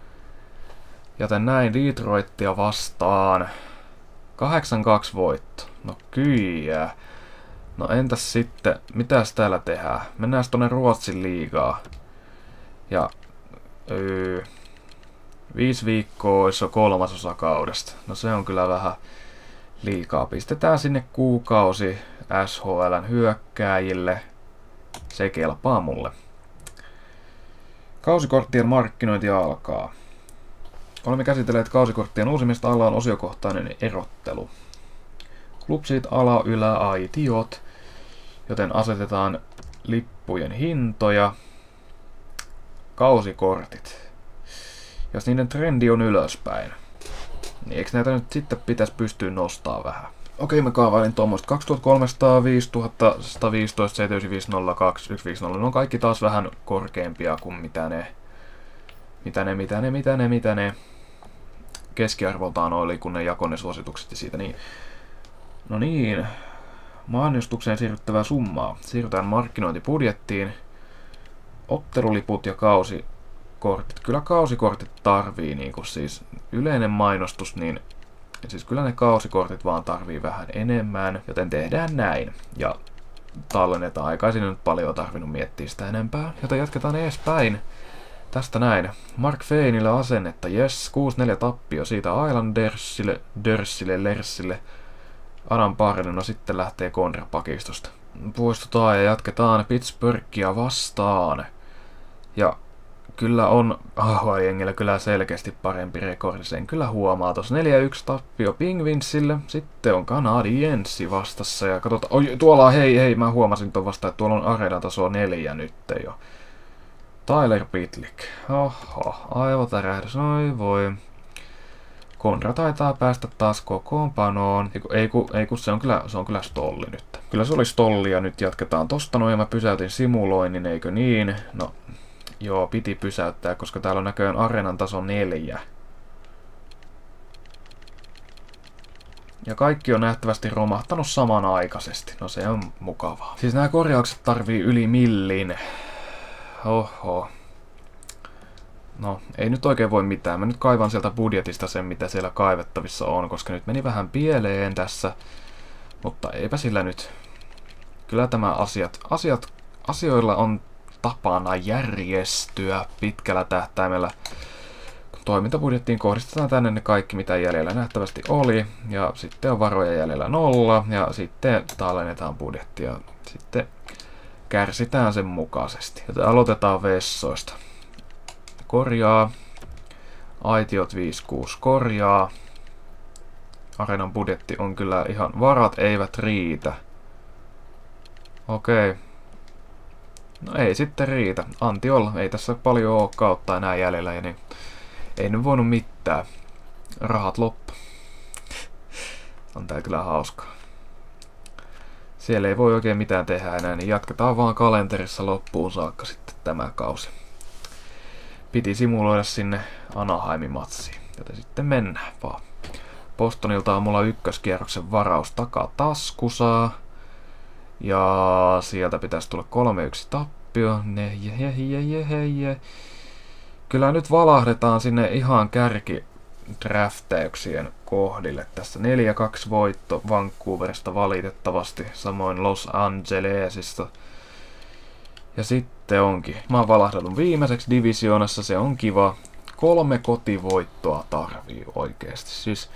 Joten näin Detroitia vastaan. kahdeksan kaksi voitto. No kyllä. No entäs sitten, mitäs täällä tehdään? Mennään tonne Ruotsin liigaa. Ja öö, viisi viikkoa olisi jo kolmasosa kaudesta. No se on kyllä vähän liikaa. Pistetään sinne kuukausi S H L:n hyökkääjille. Se kelpaa mulle. Kausikorttien markkinointi alkaa. Olemme käsitelleet kausikorttien uusimista, alla on osiokohtainen erottelu. Klubsit, ala, ylä, aitiot, joten asetetaan lippujen hintoja. Kausikortit. Jos niiden trendi on ylöspäin, niin eikö näitä nyt sitten pitäisi pystyä nostaa vähän? Okei, mä kaavailin tuommoista kaksituhattakolmesataa, viisituhatta sata viisitoista, seitsemänkymmentäviisi nolla kaksi, sata viisikymmentä. Ne on kaikki taas vähän korkeampia kuin mitä ne, mitä ne, mitä ne, mitä ne, mitä ne keskiarvoltaan oli, kun ne jakoi ne suositukset ja siitä niin. No niin, mainostukseen siirryttävää summaa. Siirrytään markkinointibudjettiin. Otteluliput ja kausikortit. Kyllä kausikortit tarvii, niin kuin siis yleinen mainostus, niin siis kyllä ne kausikortit vaan tarvii vähän enemmän, joten tehdään näin. Ja tallennetaan. Aikaisin nyt paljon tarvinnut miettiä sitä enempää, joten jatketaan edespäin. Tästä näin. Mark Feinille asennetta, yes, kuusi neljä tappio siitä Islandersille, Dörsille, Lersille. Adam Parden, no sitten lähtee Kondra pakistosta. Poistutaan ja jatketaan Pittsburghia vastaan. Ja kyllä on Ahoi-jengillä kyllä selkeästi parempi rekordi, sen kyllä huomaa. Tuossa neljä yksi tappio Penguinsille, sitten on Canadiensi vastassa ja katsotaan, oi tuolla hei hei, mä huomasin ton vasta, että tuolla on areenan tasoa neljä nyt jo. Tyler Pitlick, oho, aivotärähdys, oi voi. Kondra taitaa päästä taas kokoonpanoon. Ei, ei, ku, ei kun se on kyllä, se on kyllä stolli nyt. Kyllä se oli stolli ja nyt jatketaan tosta noin ja mä pysäytin simuloinnin, eikö niin? No, joo, piti pysäyttää, koska täällä on näköjään areenan taso neljä. Ja kaikki on nähtävästi romahtanut samanaikaisesti. No se on mukavaa. Siis nämä korjaukset tarvii yli millin. Oho. No, ei nyt oikein voi mitään. Mä nyt kaivan sieltä budjetista sen, mitä siellä kaivettavissa on, koska nyt meni vähän pieleen tässä. Mutta eipä sillä nyt. Kyllä tämä asiat, asiat, asioilla on tapana järjestyä pitkällä tähtäimellä. Kun toimintabudjettiin kohdistetaan tänne ne kaikki, mitä jäljellä nähtävästi oli. Ja sitten on varoja jäljellä nolla. Ja sitten tallennetaan budjettia. Sitten kärsitään sen mukaisesti. Joten aloitetaan vessoista. Korjaa. Aitiot viisi kuusi korjaa. Areenan budjetti on kyllä ihan... Varat eivät riitä. Okei. No ei sitten riitä. Anti olla. Ei tässä paljon ole kautta enää jäljellä. Ja niin ei nyt voinut mitään. Rahat loppu. On tää kyllä hauskaa. Siellä ei voi oikein mitään tehdä enää, niin jatketaan vaan kalenterissa loppuun saakka sitten tämä kausi. Piti simuloida sinne Anaheimin matsiin, joten sitten mennään vaan. Bostonilta on mulla ykköskierroksen varaus takataskusaa. Ja sieltä pitäisi tulla kolme yksi tappio. Ne, je, je, je, je, je. Kyllä nyt valahdetaan sinne ihan kärki draftäyksien kohdille. Tässä neljä kaksi voitto Vancouverista valitettavasti, samoin Los Angelesista. Ja sitten onkin. Mä oon valahdannut viimeiseksi divisioonassa, se on kiva. Kolme kotivoittoa tarvii oikeesti. Siis...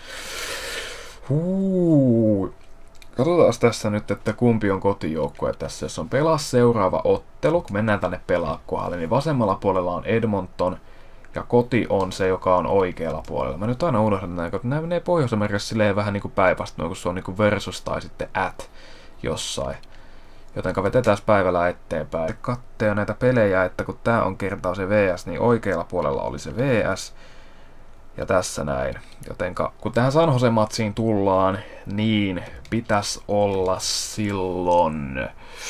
Huu. Katsotaan tässä nyt, että kumpi on kotijoukkue tässä. Jos on pelaa seuraava ottelu, kun mennään tänne pelaakohdalle, niin vasemmalla puolella on Edmonton. Ja koti on se, joka on oikealla puolella. Mä nyt aina unohdan näin, kun nämä menee Pohjois-Amerikassa silleen vähän niinku päinvastoin, kun se on niinku versus tai sitten at jossain. Jotenka vetetään päivällä eteenpäin. Katsoo näitä pelejä, että kun tää on kertaa se V S, niin oikealla puolella oli se V S. Ja tässä näin. Jotenka kun tähän San Jose matsiin tullaan, niin pitäisi olla silloin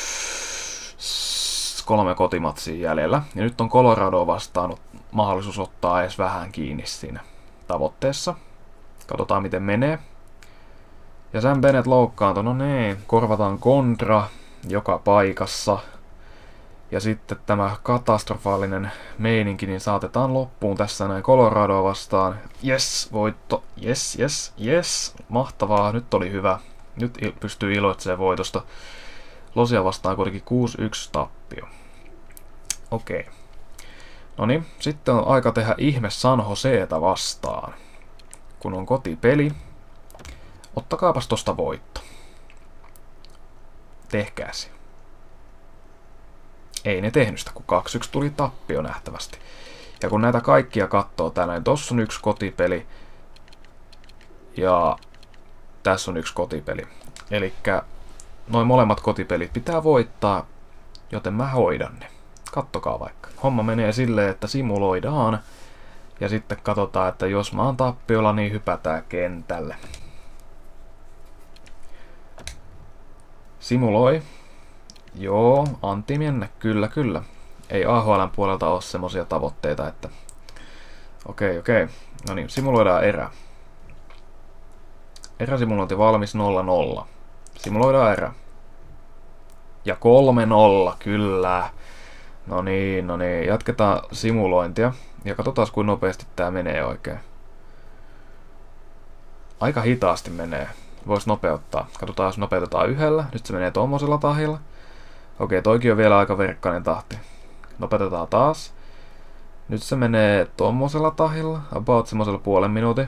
kolme kotimatsia jäljellä. Ja nyt on Colorado vastaan mahdollisuus ottaa edes vähän kiinni siinä tavoitteessa. Katsotaan miten menee. Ja Sam Bennett loukkaantui, no niin, korvataan kontra joka paikassa. Ja sitten tämä katastrofaalinen meininki niin saatetaan loppuun tässä näin Coloradoa vastaan. Yes, voitto. Yes, yes, yes. Mahtavaa, nyt oli hyvä. Nyt il- pystyy iloitsemaan voitosta. Losia vastaan kuitenkin kuusi yksi tappio. Okei. Okay. Noniin, sitten on aika tehdä ihme San Joseeta vastaan. Kun on kotipeli, ottakaapas tosta voitto. Tehkääsi. Ei ne tehnyt sitä, kun kaksi yksi tuli tappio nähtävästi. Ja kun näitä kaikkia katsoo täällä, niin tossa on yksi kotipeli. Ja tässä on yksi kotipeli. Elikkä noin molemmat kotipelit pitää voittaa, joten mä hoidan ne. Kattokaa vaikka. Homma menee silleen, että simuloidaan. Ja sitten katsotaan, että jos mä oon tappiolla, niin hypätään kentälle. Simuloi. Joo, Antti mennä. Kyllä, kyllä. Ei A H L:n puolelta ole semmosia tavoitteita, että... Okei, okei. No niin, simuloidaan erä. Eräsimulointi valmis nolla nolla. Simuloidaan erä. Ja kolme nolla, kyllä. No niin, no niin. Jatketaan simulointia. Ja katsotaan, kuinka nopeasti tää menee oikein. Aika hitaasti menee. Voisi nopeuttaa. Katsotaan, jos nopeutetaan yhdellä. Nyt se menee tommosella tahilla. Okei, toikin on vielä aika verkkainen tahti. Nopeutetaan taas. Nyt se menee tommosella tahilla. About semmosella puolen minuutin.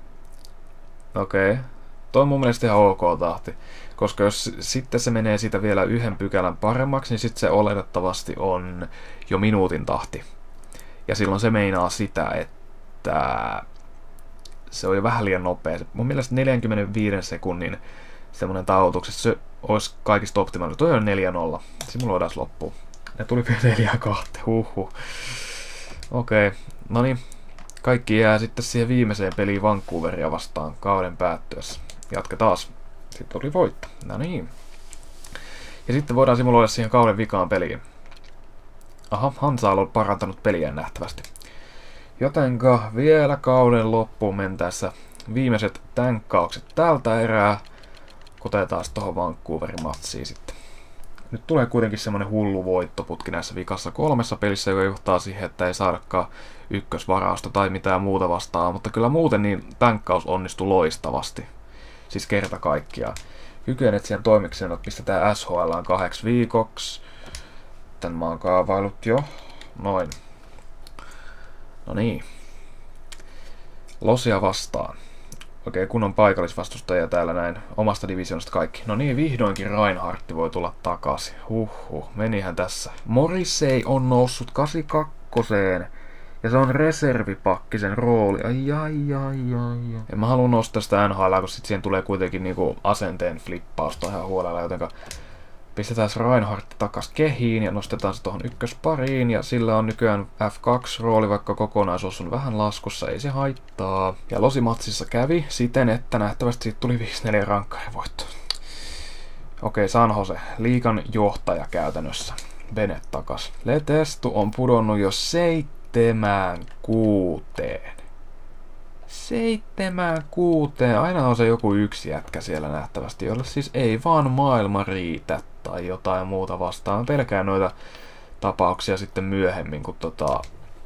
Okei. Toi on mun mielestä ihan ok tahti. Koska jos sitten se menee siitä vielä yhden pykälän paremmaksi, niin sitten se oletettavasti on jo minuutin tahti. Ja silloin se meinaa sitä, että se on jo vähän liian nopea. Mun mielestä neljänkymmenenviiden sekunnin semmonen tauotuksessa se olisi kaikista optimaalinen. Toi on neljä nolla. Simuloidaan loppuun. Ne tuli vielä neljä kaksi. Huhhuh. Okei. Okay. Noniin. Kaikki jää sitten siihen viimeiseen peliin Vancouveria vastaan kauden päättyessä. Jatketaan. Sitten tuli voitto. No niin. Ja sitten voidaan simuloida siihen kauden vikaan peliin. Aha, Hansa on parantanut peliä nähtävästi. Jotenka vielä kauden loppuun mentäessä viimeiset tänkkaukset tältä erää. Otetaan tuohon Vancouverin matsiin sitten. Nyt tulee kuitenkin semmonen hullu voittoputki näissä vikassa kolmessa pelissä, joka johtaa siihen, että ei saadakaan ykkösvarausta tai mitään muuta vastaan, mutta kyllä muuten niin tänkkaus onnistui loistavasti. Siis kerta kaikkiaan. Kykenet siihen toimikseen, että pistetään S H L:ään kahdeksi viikoksi. Tän mä oon kaavailut jo. Noin. No niin. Losia vastaan. Okei, kun on paikallisvastustaja täällä näin omasta divisionista kaikki. No niin, vihdoinkin Reinhardti voi tulla takaisin. Huhhuh, menihän tässä. Morrissey on noussut kahdeksankymmentäkaksi. Ja se on reservipakkisen rooli. Ai ai ai ai ai. En mä halua nostaa sitä N H L, kun sit siihen tulee kuitenkin niinku asenteen flippausta ihan huolella, jotenka pistetään Reinhardt takas kehiin ja nostetaan se tuohon ykköspariin. Ja sillä on nykyään F kaksi rooli, vaikka kokonaisuus on vähän laskussa, ei se haittaa. Ja losimatsissa kävi siten, että nähtävästi siitä tuli viisi neljä rankkarivoitto. Okei, San Jose, liigan johtaja käytännössä. Bennett takas. Letestu on pudonnut jo seitsemään kuuteen. Seitsemään kuuteen. Aina on se joku yksi jätkä siellä nähtävästi, jolle siis ei vaan maailma riitä tai jotain muuta vastaan. Pelkään noita tapauksia sitten myöhemmin, kun tota,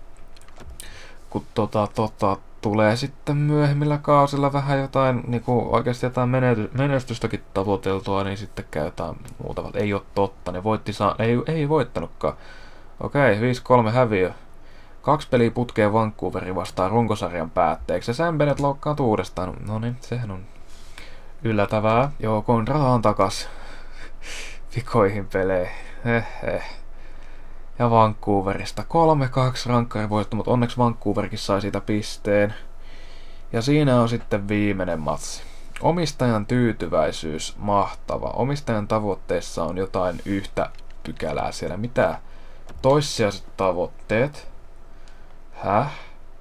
kun tota, tota, tulee sitten myöhemmillä kausilla vähän jotain, niinku oikeasti jotain menestystäkin tavoiteltua, niin sitten käy jotain muuta. Ei ole totta, ne voitti saa, ei, ei voittanutkaan. Okei, viisi kolme häviö. Kaksi peliä putkeen Vancouverin vastaan runkosarjan päätteeksi. Ja Sam Bennett loukkaantui uudestaan. No niin, sehän on yllättävää. Joo, Konrad on takas vikoihin peleihin. Hehe. Ja Vancouverista kolme kaksi rankkarivoitto, mutta onneksi Vancouverkin sai siitä pisteen. Ja siinä on sitten viimeinen matsi. Omistajan tyytyväisyys, mahtava. Omistajan tavoitteissa on jotain yhtä pykälää siellä. Mitä? Toissijaiset tavoitteet. Häh?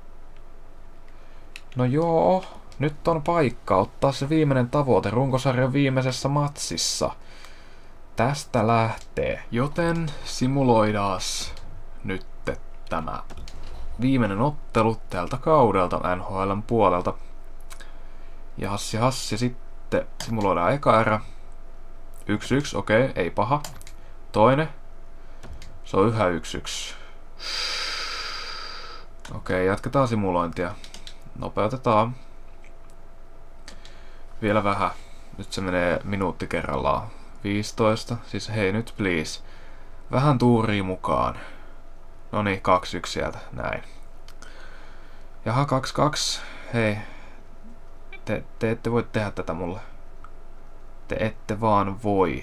No joo, nyt on paikka ottaa se viimeinen tavoite runkosarjan viimeisessä matsissa. Tästä lähtee. Joten simuloidaas nyt tämä viimeinen ottelu tältä kaudelta N H L:n puolelta. Ja hassi hassi sitten simuloidaan eka erä. yksi yksi, okei, okay, ei paha. Toinen. Se on yhä yksi yksi. Okei, jatketaan simulointia. Nopeutetaan. Vielä vähän. Nyt se menee minuutti kerrallaan. viisitoista. Siis hei nyt please. Vähän tuuria mukaan. Noniin, kaksi yksi sieltä. Näin. Jaha, kaksi kaksi. Hei. Te, te ette voi tehdä tätä mulle. Te ette vaan voi.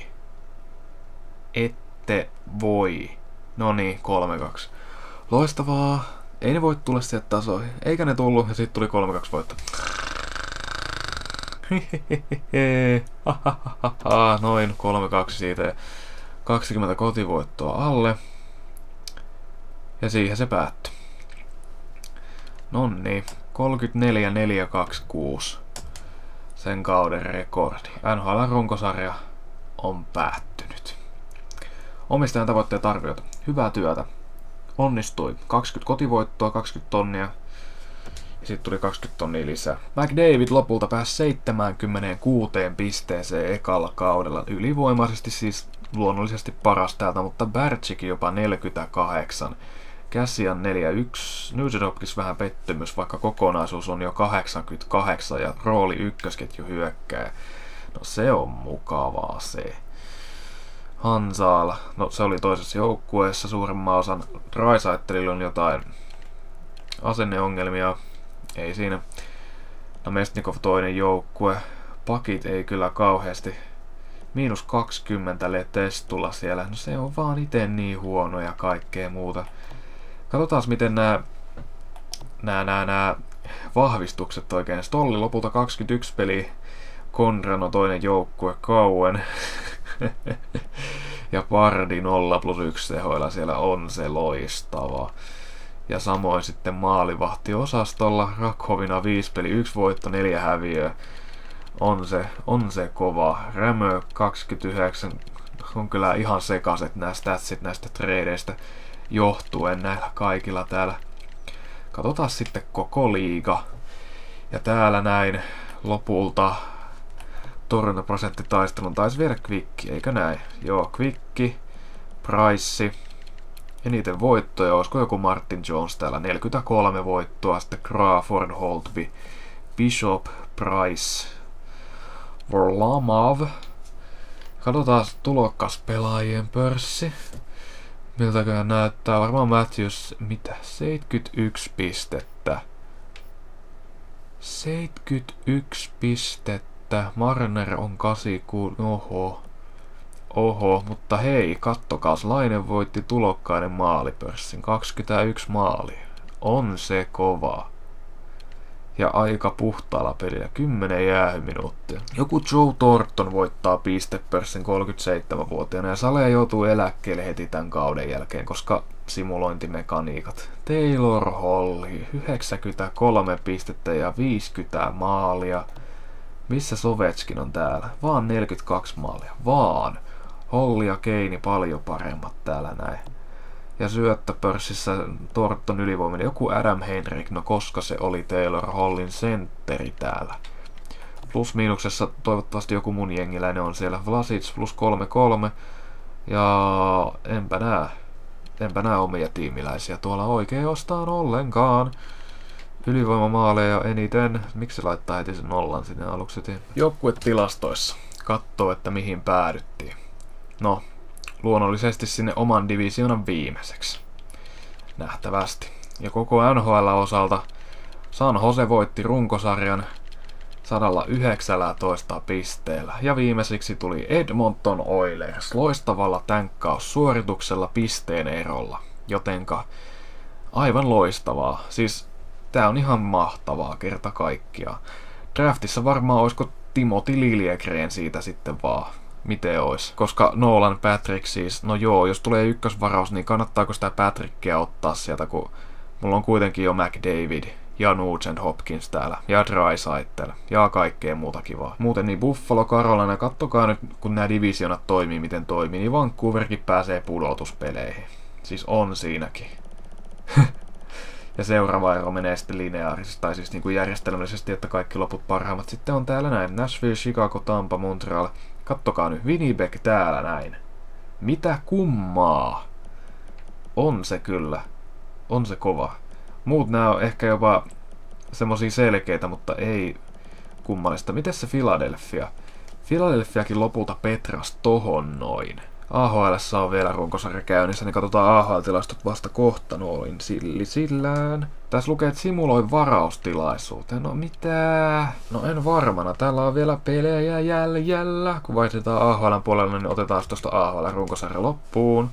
Ette voi. Noniin, kolme kaksi. Loistavaa. Ei ne voi tulla sieltä tasoihin. Eikä ne tullut, ja sitten tuli kolme kaksi voitto. Noin kolme kaksi siitä ja kaksikymmentä kotivoittoa alle. Ja siihen se päättyi. Nonni, kolmekymmentäneljä neljä kaksikymmentäkuusi. Sen kauden rekordi. N H L-runkosarja on päättynyt. Omistajan tavoitteet arvioita. Hyvää työtä. Onnistui. kaksikymmentä kotivoittoa, kaksikymmentä tonnia. Ja sitten tuli kaksikymmentä tonnia lisää. McDavid lopulta pääsi seitsemänkymmentäkuusi pisteeseen ekalla kaudella. Ylivoimaisesti siis luonnollisesti paras täältä, mutta Berchik jopa neljäkymmentäkahdeksan. Cassian neljä yksi. Nugent Hopkins vähän pettymys, vaikka kokonaisuus on jo kahdeksankymmentäkahdeksan ja rooli ykkösketju hyökkää. No se on mukavaa se. Hansal, no se oli toisessa joukkueessa suurimman osan. Draisaitelilla on jotain asenneongelmia, ei siinä. No Mestnikov toinen joukkue. Pakit ei kyllä kauheasti. Miinus kaksikymmentä Letestulla siellä. No se on vaan ite niin huono ja kaikkea muuta. Katsotaan miten nämä nää, nää, nää vahvistukset oikein. Stolli lopulta kaksikymmentäyksi peliä. Konrano toinen joukkue. Cowen. Ja Pardi nolla plus yksi tehoilla siellä on se loistava. Ja samoin sitten maalivahtiosastolla Rakhovina viisi peli, yksi voitto, neljä häviöä. On se, on se kova. Rämö kaksikymmentäyhdeksän on kyllä ihan sekaiset nämä statsit näistä tradeista johtuen näillä kaikilla täällä. Katsotaan sitten koko liiga. Ja täällä näin lopulta torjuntaprosenttitaistelun taisi viedä Quick, eikö näin? Joo, Quick, Price, eniten voittoja, olisiko joku Martin Jones täällä, neljäkymmentäkolme voittoa, sitten Crawford, Holtby, Bishop, Price, Varlamov. Katsotaan tulokaspelaajien pörssi. Miltäköhän näyttää? Varmaan Matthews, mitä? seitsemänkymmentäyksi pistettä. seitsemänkymmentäyksi pistettä. Marner on kahdeksankymmentäkuusi. Oho. Oho, mutta hei, kattokaas. Laine voitti tulokkaiden maalipörssin. kaksikymmentäyksi maalia. On se kova. Ja aika puhtaalla pelillä. kymmenen jäähyminuuttia. Joku Joe Thornton voittaa pistepörssin kolmekymmentäseitsemänvuotiaana ja Sale joutuu eläkkeelle heti tämän kauden jälkeen, koska simulointimekaniikat. Taylor Holly, yhdeksänkymmentäkolme pistettä ja viisikymmentä maalia. Missä Sovetskin on täällä? Vaan neljäkymmentäkaksi maalia. Vaan. Holly ja Keini paljon paremmat täällä näin. Ja syöttöpörssissä Thornton ylivoimainen joku Adam Henrik, no koska se oli Taylor Hallin sentteri täällä. Plus miinuksessa toivottavasti joku mun jengiläinen on siellä. Vlasic plus kolme kolme. Ja enpä näe. Enpä näe omia tiimiläisiä tuolla oikeastaan ollenkaan. Ylivoimamaaleja eniten. Miksi se laittaa heti sen nollan sinne aluksi? Joukkuetilastoissa. Katsoo, että mihin päädyttiin. No. Luonnollisesti sinne oman divisioonan viimeiseksi. Nähtävästi. Ja koko N H L-osalta San Jose voitti runkosarjan sata yhdeksäntoista pisteellä. Ja viimeisiksi tuli Edmonton Oilers loistavalla tänkkaussuorituksella pisteen erolla. Jotenka aivan loistavaa. Siis tää on ihan mahtavaa kerta kaikkiaan. Draftissa varmaan olisiko Timothy Liljegren siitä sitten vaan. Miten ois? Koska Nolan Patrick siis, no joo, jos tulee ykkösvaraus, niin kannattaako sitä Patrickia ottaa sieltä, kun mulla on kuitenkin jo McDavid ja Nugent Hopkins täällä, ja Draisaitl, ja kaikkea muuta kivaa. Muuten niin Buffalo, Carolina, kattokaa nyt, kun nämä divisionat toimii, miten toimii, niin Vancouverkin pääsee pudotuspeleihin. Siis on siinäkin. Ja seuraava ero menee sitten lineaarisesti, tai siis niin kuin järjestelmällisesti, että kaikki loput parhaimmat sitten on täällä näin. Nashville, Chicago, Tampa, Montreal. Kattokaa nyt, Winnipeg täällä näin. Mitä kummaa? On se kyllä. On se kova. Muut nää on ehkä jopa semmosia selkeitä, mutta ei kummallista. Mites se Philadelphia? Philadelphiakin lopulta petras tohon noin. A H L:ssä on vielä runkosarja käynnissä, niin katsotaan A H L-tilastot vasta kohta noin silli sillään. Tässä lukee, että simuloi varaustilaisuuteen. No mitä? No en varmana. Täällä on vielä pelejä jäljellä. Kun vaihdetaan A H L:n puolella, niin otetaan tuosta A H L-runkosarja loppuun.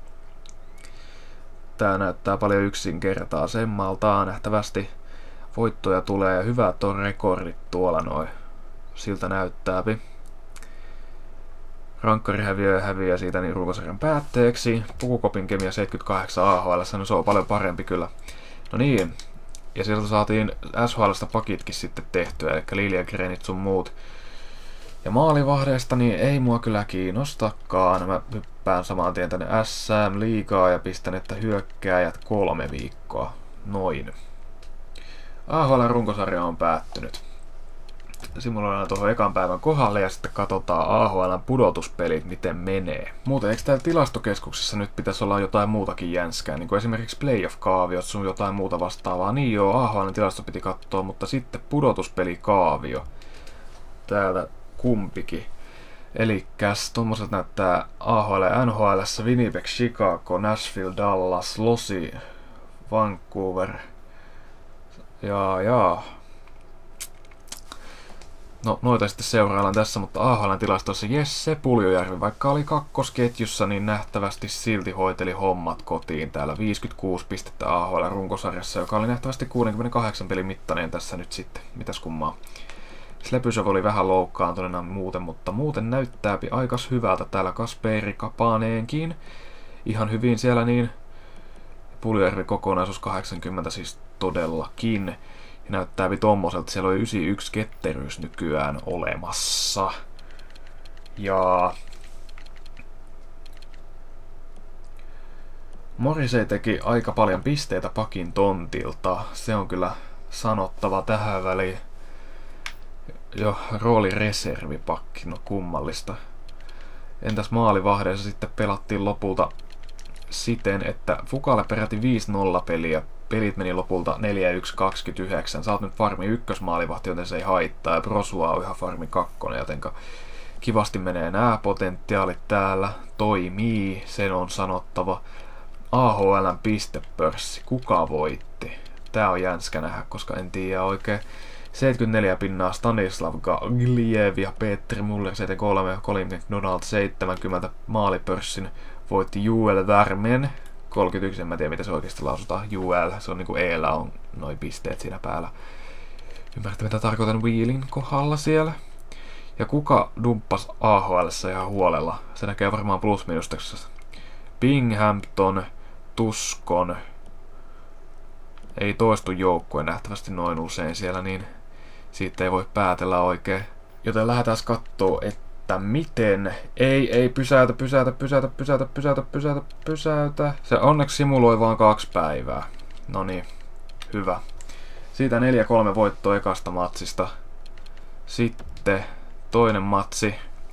Tää näyttää paljon yksinkertaisemmalta nähtävästi. Voittoja tulee ja hyvät on rekordit tuolla noin. Siltä näyttääpi. Rankkari häviää häviää siitä niin runkosarjan päätteeksi. Pukukopin kemia seitsemänkymmentäkahdeksan A H L:ssä, no se on paljon parempi kyllä. No niin, ja sieltä saatiin S H L:stä pakitkin sitten tehtyä, eli Liljegrenit sun muut. Ja maalivahdeesta niin ei mua kyllä kiinnostakaan. Mä hyppään samaan tien tänne S M-liigaa ja pistän, että hyökkääjät kolme viikkoa. Noin. A H L-runkosarja on päättynyt. Simuloidaan tuohon ekan päivän kohdalle ja sitten katsotaan A H L:n pudotuspelit, miten menee. Muuten eikö täällä tilastokeskuksessa nyt pitäisi olla jotain muutakin jänskää, niin kuin esimerkiksi playoff-kaaviot, sun jotain muuta vastaavaa. Niin joo, A H L:n tilasto piti katsoa, mutta sitten pudotuspelikaavio. Täältä kumpikin. Elikkäs tommoset näyttää A H L ja N H L:ssä Winnipeg, Chicago, Nashville, Dallas, Losi, Vancouver. Jaa jaa. No, noita sitten seuraillaan tässä, mutta A H L:n tilastoissa Jesse Puljujärvi, vaikka oli kakkosketjussa, niin nähtävästi silti hoiteli hommat kotiin täällä. viisikymmentäkuusi pistettä A H L:n runkosarjassa, joka oli nähtävästi kuudenkymmenenkahdeksan pelin mittainen tässä nyt sitten. Mitäs kummaa. Slepysov oli vähän loukkaantuneena muuten, mutta muuten näyttääpi aikas hyvältä täällä Kasperi Kapaneenkin. Ihan hyvin siellä niin. Puljujärvi kokonaisuus kahdeksankymmentä siis todellakin. Ja näyttääpi tommoselta, siellä oli yhdeksänkymmentäyksi ketteryys nykyään olemassa. Ja Morrissey teki aika paljon pisteitä pakin tontilta. Se on kyllä sanottava tähän väliin. Jo rooli reservipakki, no kummallista. Entäs maalivahdeissa sitten pelattiin lopulta siten, että Fukalle peräti viisi nolla peliä. Pelit meni lopulta neljä yksi kaksikymmentäyhdeksän. Sä oot nyt farmi ykkösmaalivahti, joten se ei haittaa. Ja Brosua on ihan farmi kakkonen, jotenka kivasti menee nää potentiaalit täällä. Toimii, sen on sanottava. A H L:n pistepörssi. Kuka voitti? Tää on jänskä nähdä, koska en tiedä oikein. seitsemänkymmentäneljä pinnaa Stanislav Gagliev ja Petri Muller seitsemänkymmentäkolme ja Colin McDonald seitsemänkymmentä maalipörssin voitti Joel Värmen kolmekymmentäyksi, en mä tiedä mitä se oikeasti lausutaan. Joel, se on niinku E-llä on noi pisteet siinä päällä. Ymmärrätte mitä tarkoitan Wheelin kohdalla siellä. Ja kuka dumppas A H L:ssä ihan huolella? Se näkee varmaan plus-minusteksessa. Binghamton, Tuskon. Ei toistu joukkue nähtävästi noin usein siellä, niin siitä ei voi päätellä oikein. Joten lähdetään kattoo, että miten... Ei, ei, pysäytä, pysäytä, pysäytä, pysäytä, pysäytä, pysäytä, pysäytä. Se onneksi simuloi vaan kaksi päivää. No niin, hyvä. Siitä neljä kolme voittoa ekasta matsista. Sitten toinen matsi.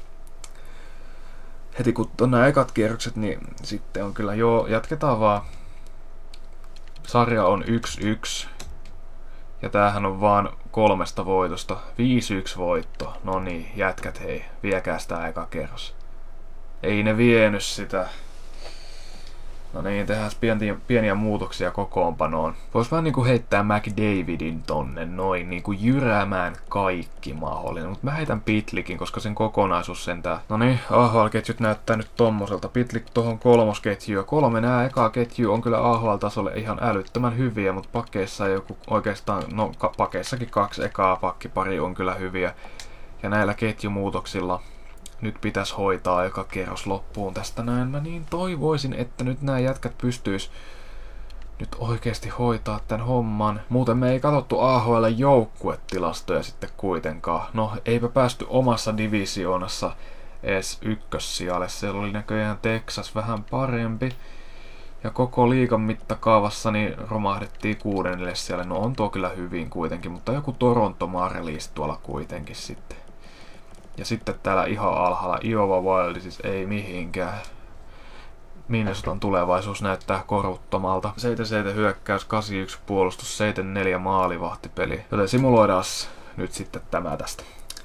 Heti kun on nämä ekat kierrokset, niin sitten on kyllä joo, jatketaan vaan. Sarja on yksi yksi. Ja tämähän on vaan kolmesta voitosta. viisi yksi voitto. No niin, jätkät hei, viekää sitä eka kerros. Ei ne vienyt sitä. No niin, tehdään pieniä, pieniä muutoksia kokoonpanoon. Vois vähän niinku heittää McDavidin tonne noin niinku jyräämään kaikki mahdollinen. Mut mä heitän Pitlickin, koska sen kokonaisuus sentään. No niin, A H L-ketjut näyttää nyt tommoselta. Pitlick tohon kolmosketjuun. Kolme nää ekaa ketjua on kyllä A H L-tasolle ihan älyttömän hyviä, mut pakeissa joku oikeastaan, no pakeissakin kaksi ekaa pakkipari on kyllä hyviä. Ja näillä ketjumuutoksilla nyt pitäisi hoitaa joka kerros loppuun tästä näin. Mä niin toivoisin, että nyt nämä jätkät pystyis nyt oikeasti hoitaa tämän homman. Muuten me ei katsottu A H L:n joukkuetilastoja sitten kuitenkaan. No, eipä päästy omassa divisioonassa edes ykkössijalle. Siellä oli näköjään Texas vähän parempi. Ja koko liigan mittakaavassa niin romahdettiin kuudennelle siellä. No on tuo kyllä hyvin kuitenkin, mutta joku Toronto Marlies tuolla kuitenkin sitten. Ja sitten täällä ihan alhaalla Iowa Wild, siis ei mihinkään. Minnesotan tulevaisuus näyttää koruttomalta. seitsemän seitsemän hyökkäys, kahdeksan yksi puolustus, seitsemän neljä maalivahtipeli. Joten simuloidaan nyt sitten tämä tästä.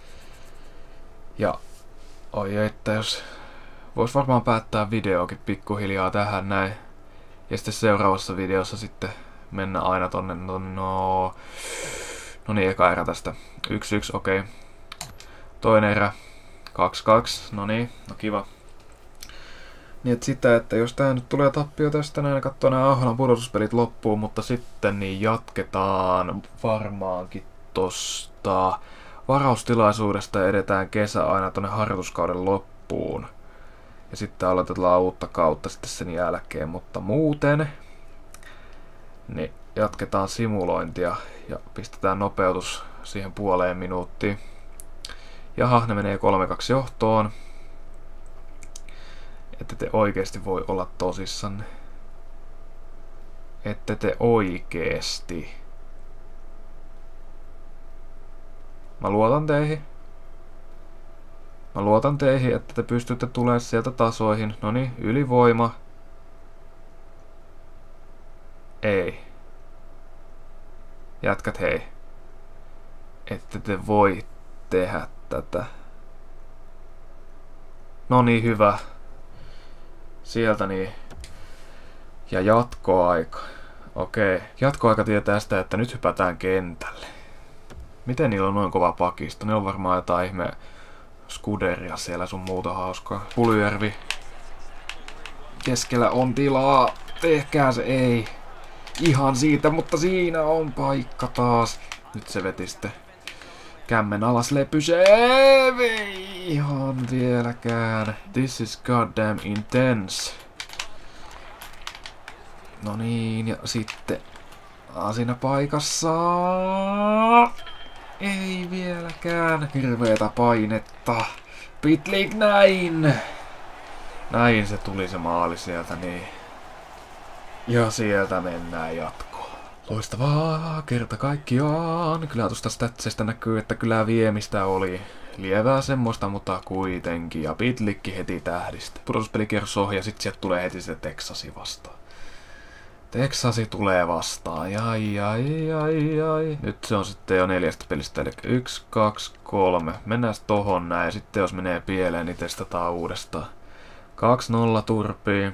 Ja oi että jos vois varmaan päättää videokin pikkuhiljaa tähän näin. Ja sitten seuraavassa videossa sitten mennä aina tonne, no, no, no niin, eka erä tästä. yksi yksi, okei. Okay. Toinen erä, kaksi kaksi, no niin, no kiva. Niin et sitä, että jos tää nyt tulee tappio tästä näin, katsoo nää A H L:n pudotuspelit loppuun, mutta sitten niin jatketaan varmaankin tosta varaustilaisuudesta ja edetään kesä aina tonne harjoituskauden loppuun. Ja sitten aloitetaan uutta kautta sitten sen jälkeen, mutta muuten niin jatketaan simulointia ja pistetään nopeutus siihen puoleen minuuttiin. Jaha, ne menee kolme kaksi johtoon. Ette te oikeesti voi olla tosissanne. Ette te oikeesti. Mä luotan teihin. Mä luotan teihin, että te pystytte tulemaan sieltä tasoihin. Noniin, ylivoima. Ei. Jätkät hei. Ette te voi tehdä tätä. No niin, hyvä. Sieltä niin. Ja jatkoaika. Okei. Jatkoaika tietää sitä, että nyt hypätään kentälle. Miten niillä on noin kova pakisto? Ne on varmaan jotain ihme skuderia siellä sun muuta hauskaa. Pulyjärvi. Keskellä on tilaa. Tehkää se ei. Ihan siitä, mutta siinä on paikka taas. Nyt se veti sitten. Kämmen alas lepysee. Ei ihan vieläkään. This is goddamn intense. No niin, ja sitten ah, siinä paikassa. Ei vieläkään. Hirveetä painetta. Pitlick näin. Näin se tuli se maali sieltä, niin. Ja sieltä mennään jatkoon. Loistavaa, kerta kaikkiaan. Kyllä tuosta statsista näkyy, että kyllä viemistä oli. Lievää semmoista, mutta kuitenkin. Ja Pitlikki heti tähdistä. Pudotuspelikierros ohi ja sit sieltä tulee heti se Texasi vastaan. Texasi tulee vastaan. Jai, jai, jai, jai. Nyt se on sitten jo neljästä pelistä. Eli yksi, kaksi, kolme. Mennään tohon näin. Ja sitten jos menee pieleen, niin testataan uudestaan. kaksi nolla turpiin.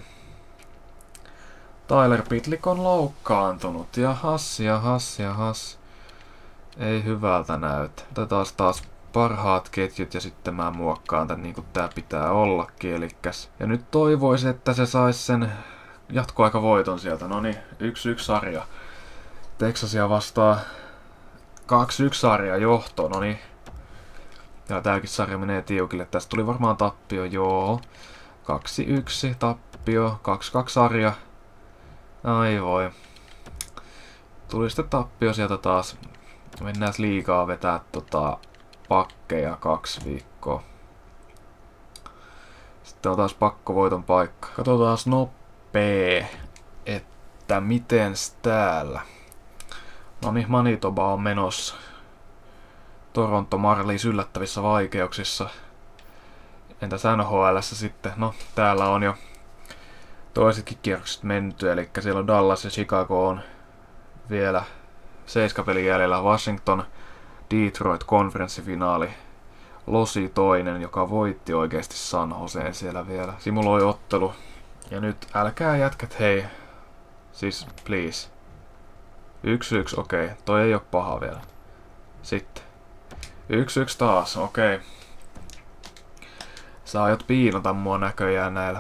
Tyler Pitlick on loukkaantunut. Jahas, jahas, jahas. Ei hyvältä näytä. Otetaan taas parhaat ketjut ja sitten mä muokkaan tän niin kuin tää pitää ollakin. Elikkäs. Ja nyt toivoisin, että se sais sen jatkoaikavoiton sieltä. Noniin, yksi yksi sarja. Texasia vastaa kaksi yksi sarja johto. Noniin. Ja tääkin sarja menee tiukille. Tästä tuli varmaan tappio, joo. kaksi yksi tappio. kaksi kaksi sarja. Ai voi. Tuli sitten tappio sieltä taas. Mennään liikaa vetää tota pakkeja kaksi viikkoa. Sitten on taas pakkovoiton paikka. Katsotaan nopee, että mitens täällä. No niin, Manitoba on menossa. Toronto Marlies yllättävissä vaikeuksissa. Entäs N H L:ssä sitten? No, täällä on jo toisetkin kierrokset menty, eli siellä on Dallas ja Chicago on vielä seiskapelin jäljellä. Washington, Detroit konferenssifinaali. Losi toinen, joka voitti oikeasti San Joseen siellä vielä. Simuloi ottelu. Ja nyt älkää jätkät, hei. Siis, please. yksi yksi, okei. Okay. Toi ei oo paha vielä. Sitten. yksi yksi taas, okei. Okay. Sä aiot piinata mua näköjään näillä.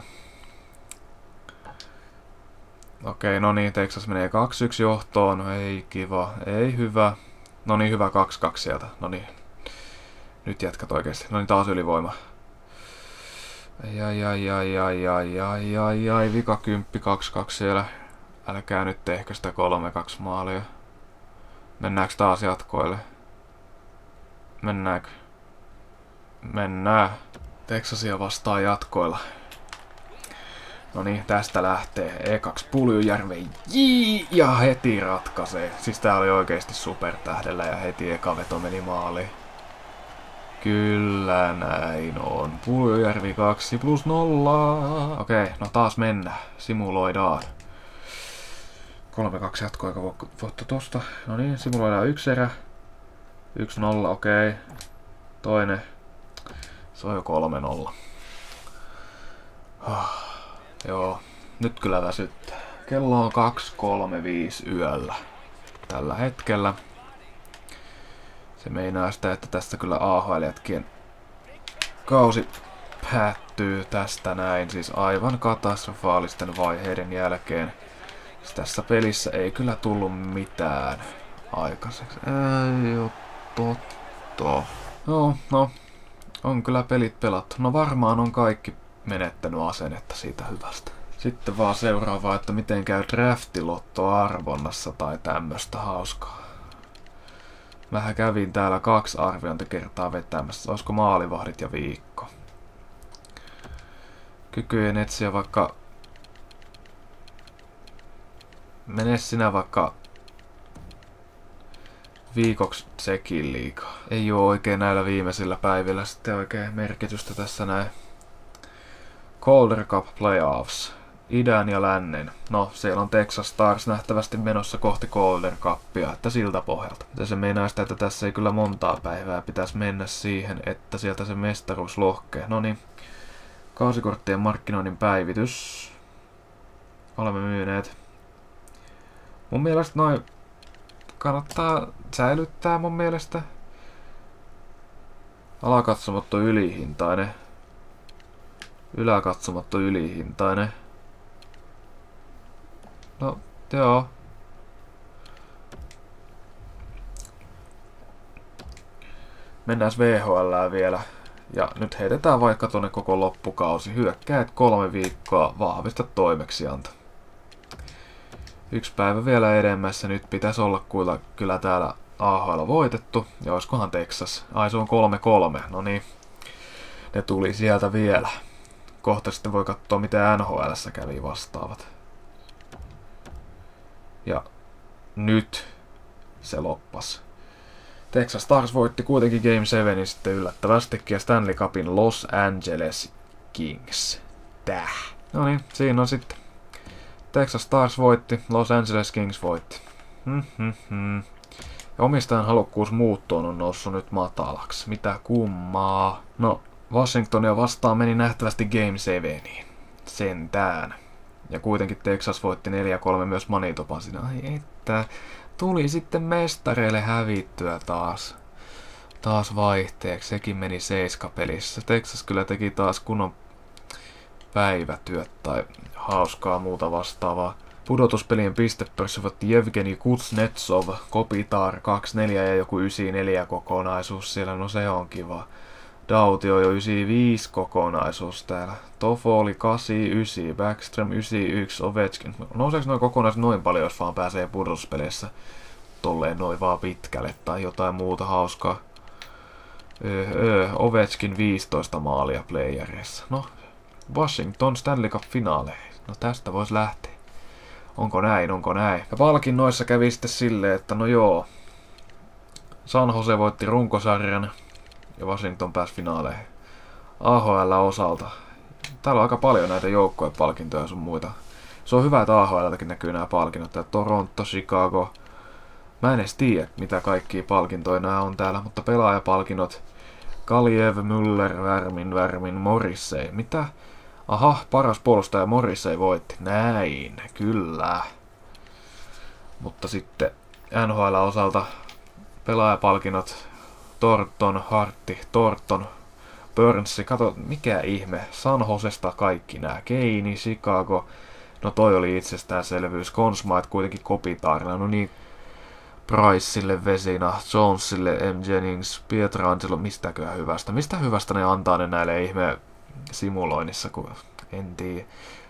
Okei, no niin, Texas menee kaksi yksi johtoon. No ei kiva, ei hyvä. No niin, hyvä kaksi kaksi sieltä. No niin. Nyt jätkät oikeesti. No niin, taas ylivoima. Ai ai ai ai ai ai ai ai ai. Vika kymppi kaksi kaksi siellä. Älkää nyt tehkö sitä kolme kaksi maalia. Mennäänkö taas jatkoille? Mennäänkö? Mennään. Texasia vastaan jatkoilla. No niin, tästä lähtee E kaksi Puljujärven. Jii! Ja heti ratkaisee. Siis tää oli oikeesti supertähdellä ja heti eka veto meni maaliin. Kyllä näin on. Puljujärvi kaksi plus nolla. Okei, no taas mennään. Simuloidaan. kolme kaksi jatkoaika voitto tosta. No niin, simuloidaan yksi erä. yksi nolla, okei. Toinen. Se on jo kolme nolla. Oh, joo, nyt kyllä väsyttää. Kello on kaksi kolmekymmentäviisi yöllä. Tällä hetkellä. Se meinaa sitä, että tästä kyllä A H L-jätkien kausi päättyy tästä näin. Siis aivan katastrofaalisten vaiheiden jälkeen. Siis tässä pelissä ei kyllä tullut mitään aikaiseksi. Ei oo totta. No, no. On kyllä pelit pelattu. No varmaan on kaikki menettänyt asennetta siitä hyvästä. Sitten vaan seuraavaa, että miten käy draftilottoarvonnassa tai tämmöstä hauskaa. Mähän kävin täällä kaksi arviointikertaa vetämässä. Olisiko maalivahdit ja viikko. Kykyjen etsiä vaikka... Mene sinä vaikka... Viikoksi sekin liikaa. Ei oo oikein näillä viimeisillä päivillä sitten oikein merkitystä tässä näin. Calder Cup Playoffs. Idän ja lännen. No, siellä on Texas Stars nähtävästi menossa kohti Calder Cupia, että siltä pohjalta. Ja se meinaa sitä, että tässä ei kyllä montaa päivää pitäisi mennä siihen, että sieltä se mestaruus lohkee. Noniin. Kausikorttien markkinoinnin päivitys. Olemme myyneet. Mun mielestä noin kannattaa säilyttää mun mielestä. Alakatsomatto ylihintainen. Yläkatsomatto ylihintainen. No, joo. Mennään V H L:ään vielä. Ja nyt heitetään vaikka tonne koko loppukausi. Hyökkäät kolme viikkoa, vahvista toimeksianto. Yksi päivä vielä edemmässä. Nyt pitäisi olla kyllä, kyllä täällä A H L voitettu. Ja olisikohan Texas? Ai se on kolme kolme. No niin. Ne tuli sieltä vielä. Kohta sitten voi katsoa mitä N H L:ssä kävi vastaavat. Ja nyt se loppas. Texas Stars voitti kuitenkin Game seven sitten yllättävästikin ja Stanley Cupin Los Angeles Kings. Täh. No niin, siinä on sitten. Texas Stars voitti, Los Angeles Kings voitti. Hmm-hmm-hmm. Ja omistajan halukkuus muuttoon on noussut nyt matalaksi. Mitä kummaa? No, Washingtonia vastaan meni nähtävästi Game seveniin. Sentään. Ja kuitenkin Texas voitti neljä kolme myös Manitoban siinä. Ai että, tuli sitten mestareille hävittyä taas. Taas vaihteeksi, sekin meni seiska pelissä. Texas kyllä teki taas kunnon päivätyöt tai hauskaa muuta vastaavaa. Pudotuspelien pistepörssi voitti Jevgeni Kuznetsov, Kopitar kaksi neljä ja joku yhdeksänkymmentäneljä kokonaisuus siellä, no se on kiva. Dauti on jo yhdeksänkymmentäviisi kokonaisuus täällä. Tofo oli kahdeksankymmentäyhdeksän, Backstrom yhdeksänkymmentäyksi, Ovechkin. Nouseeko noin kokonaisuus noin paljon, jos vaan pääsee pudotuspeleissä tolleen noin vaan pitkälle tai jotain muuta hauskaa. Öö, öö, Ovechkin viisitoista maalia playereissa. No, Washington Stanley Cup-finaaleihin. No tästä vois lähteä. Onko näin, onko näin? Ja palkinnoissa kävi sitten silleen, että no joo. San Jose voitti runkosarjan ja Washington pääsi finaaleihin. A H L-osalta. Täällä on aika paljon näitä joukkuepalkintoja ja sun muita. Se on hyvä, että A H L:ltäkin näkyy nämä palkinnot. Tää Toronto, Chicago. Mä en edes tiedä, mitä kaikkia palkintoja nämä on täällä, mutta pelaajapalkinnot. Kaliev, Müller, Värmin, Värmin, Morrissey. Mitä? Aha, paras puolustaja Morrissey voitti. Näin, kyllä. Mutta sitten N H L-osalta pelaajapalkinnot. Thornton, Hartti, Thornton, Burnsi. Kato, mikä ihme. San Josesta kaikki nää. Keini, Chicago. No toi oli itsestäänselvyys. Conn Smythe kuitenkin Kopitarilla. No niin. Priceille, Vesina, Jonesille, M. Jennings, Pietrangelo, mistäköhän hyvästä? Mistä hyvästä ne antaa ne näille ihme simuloinnissa, kun en tiedä.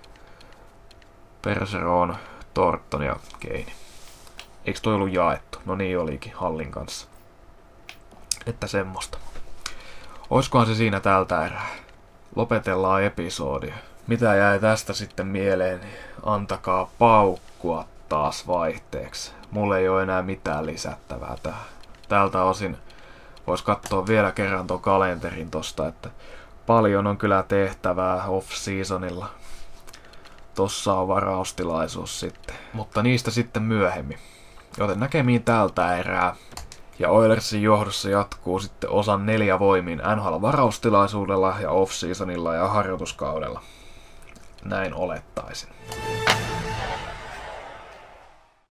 Bergeron, Thornton ja Keini. Eikö toi ollut jaettu? No niin olikin, Hallin kanssa. Että semmoista. Oiskohan se siinä tältä erää? Lopetellaan episodia. Mitä jäi tästä sitten mieleen? Antakaa paukkua taas vaihteeksi. Mulla ei ole enää mitään lisättävää tähän. Tältä osin vois katsoa vielä kerran ton kalenterin tosta, että paljon on kyllä tehtävää off-seasonilla. Tossa on varaustilaisuus sitten, mutta niistä sitten myöhemmin. Joten näkemiin tältä erää. Ja Oilersin johdossa jatkuu sitten osan neljä voimiin N H L-varaustilaisuudella ja off-seasonilla ja harjoituskaudella. Näin olettaisin.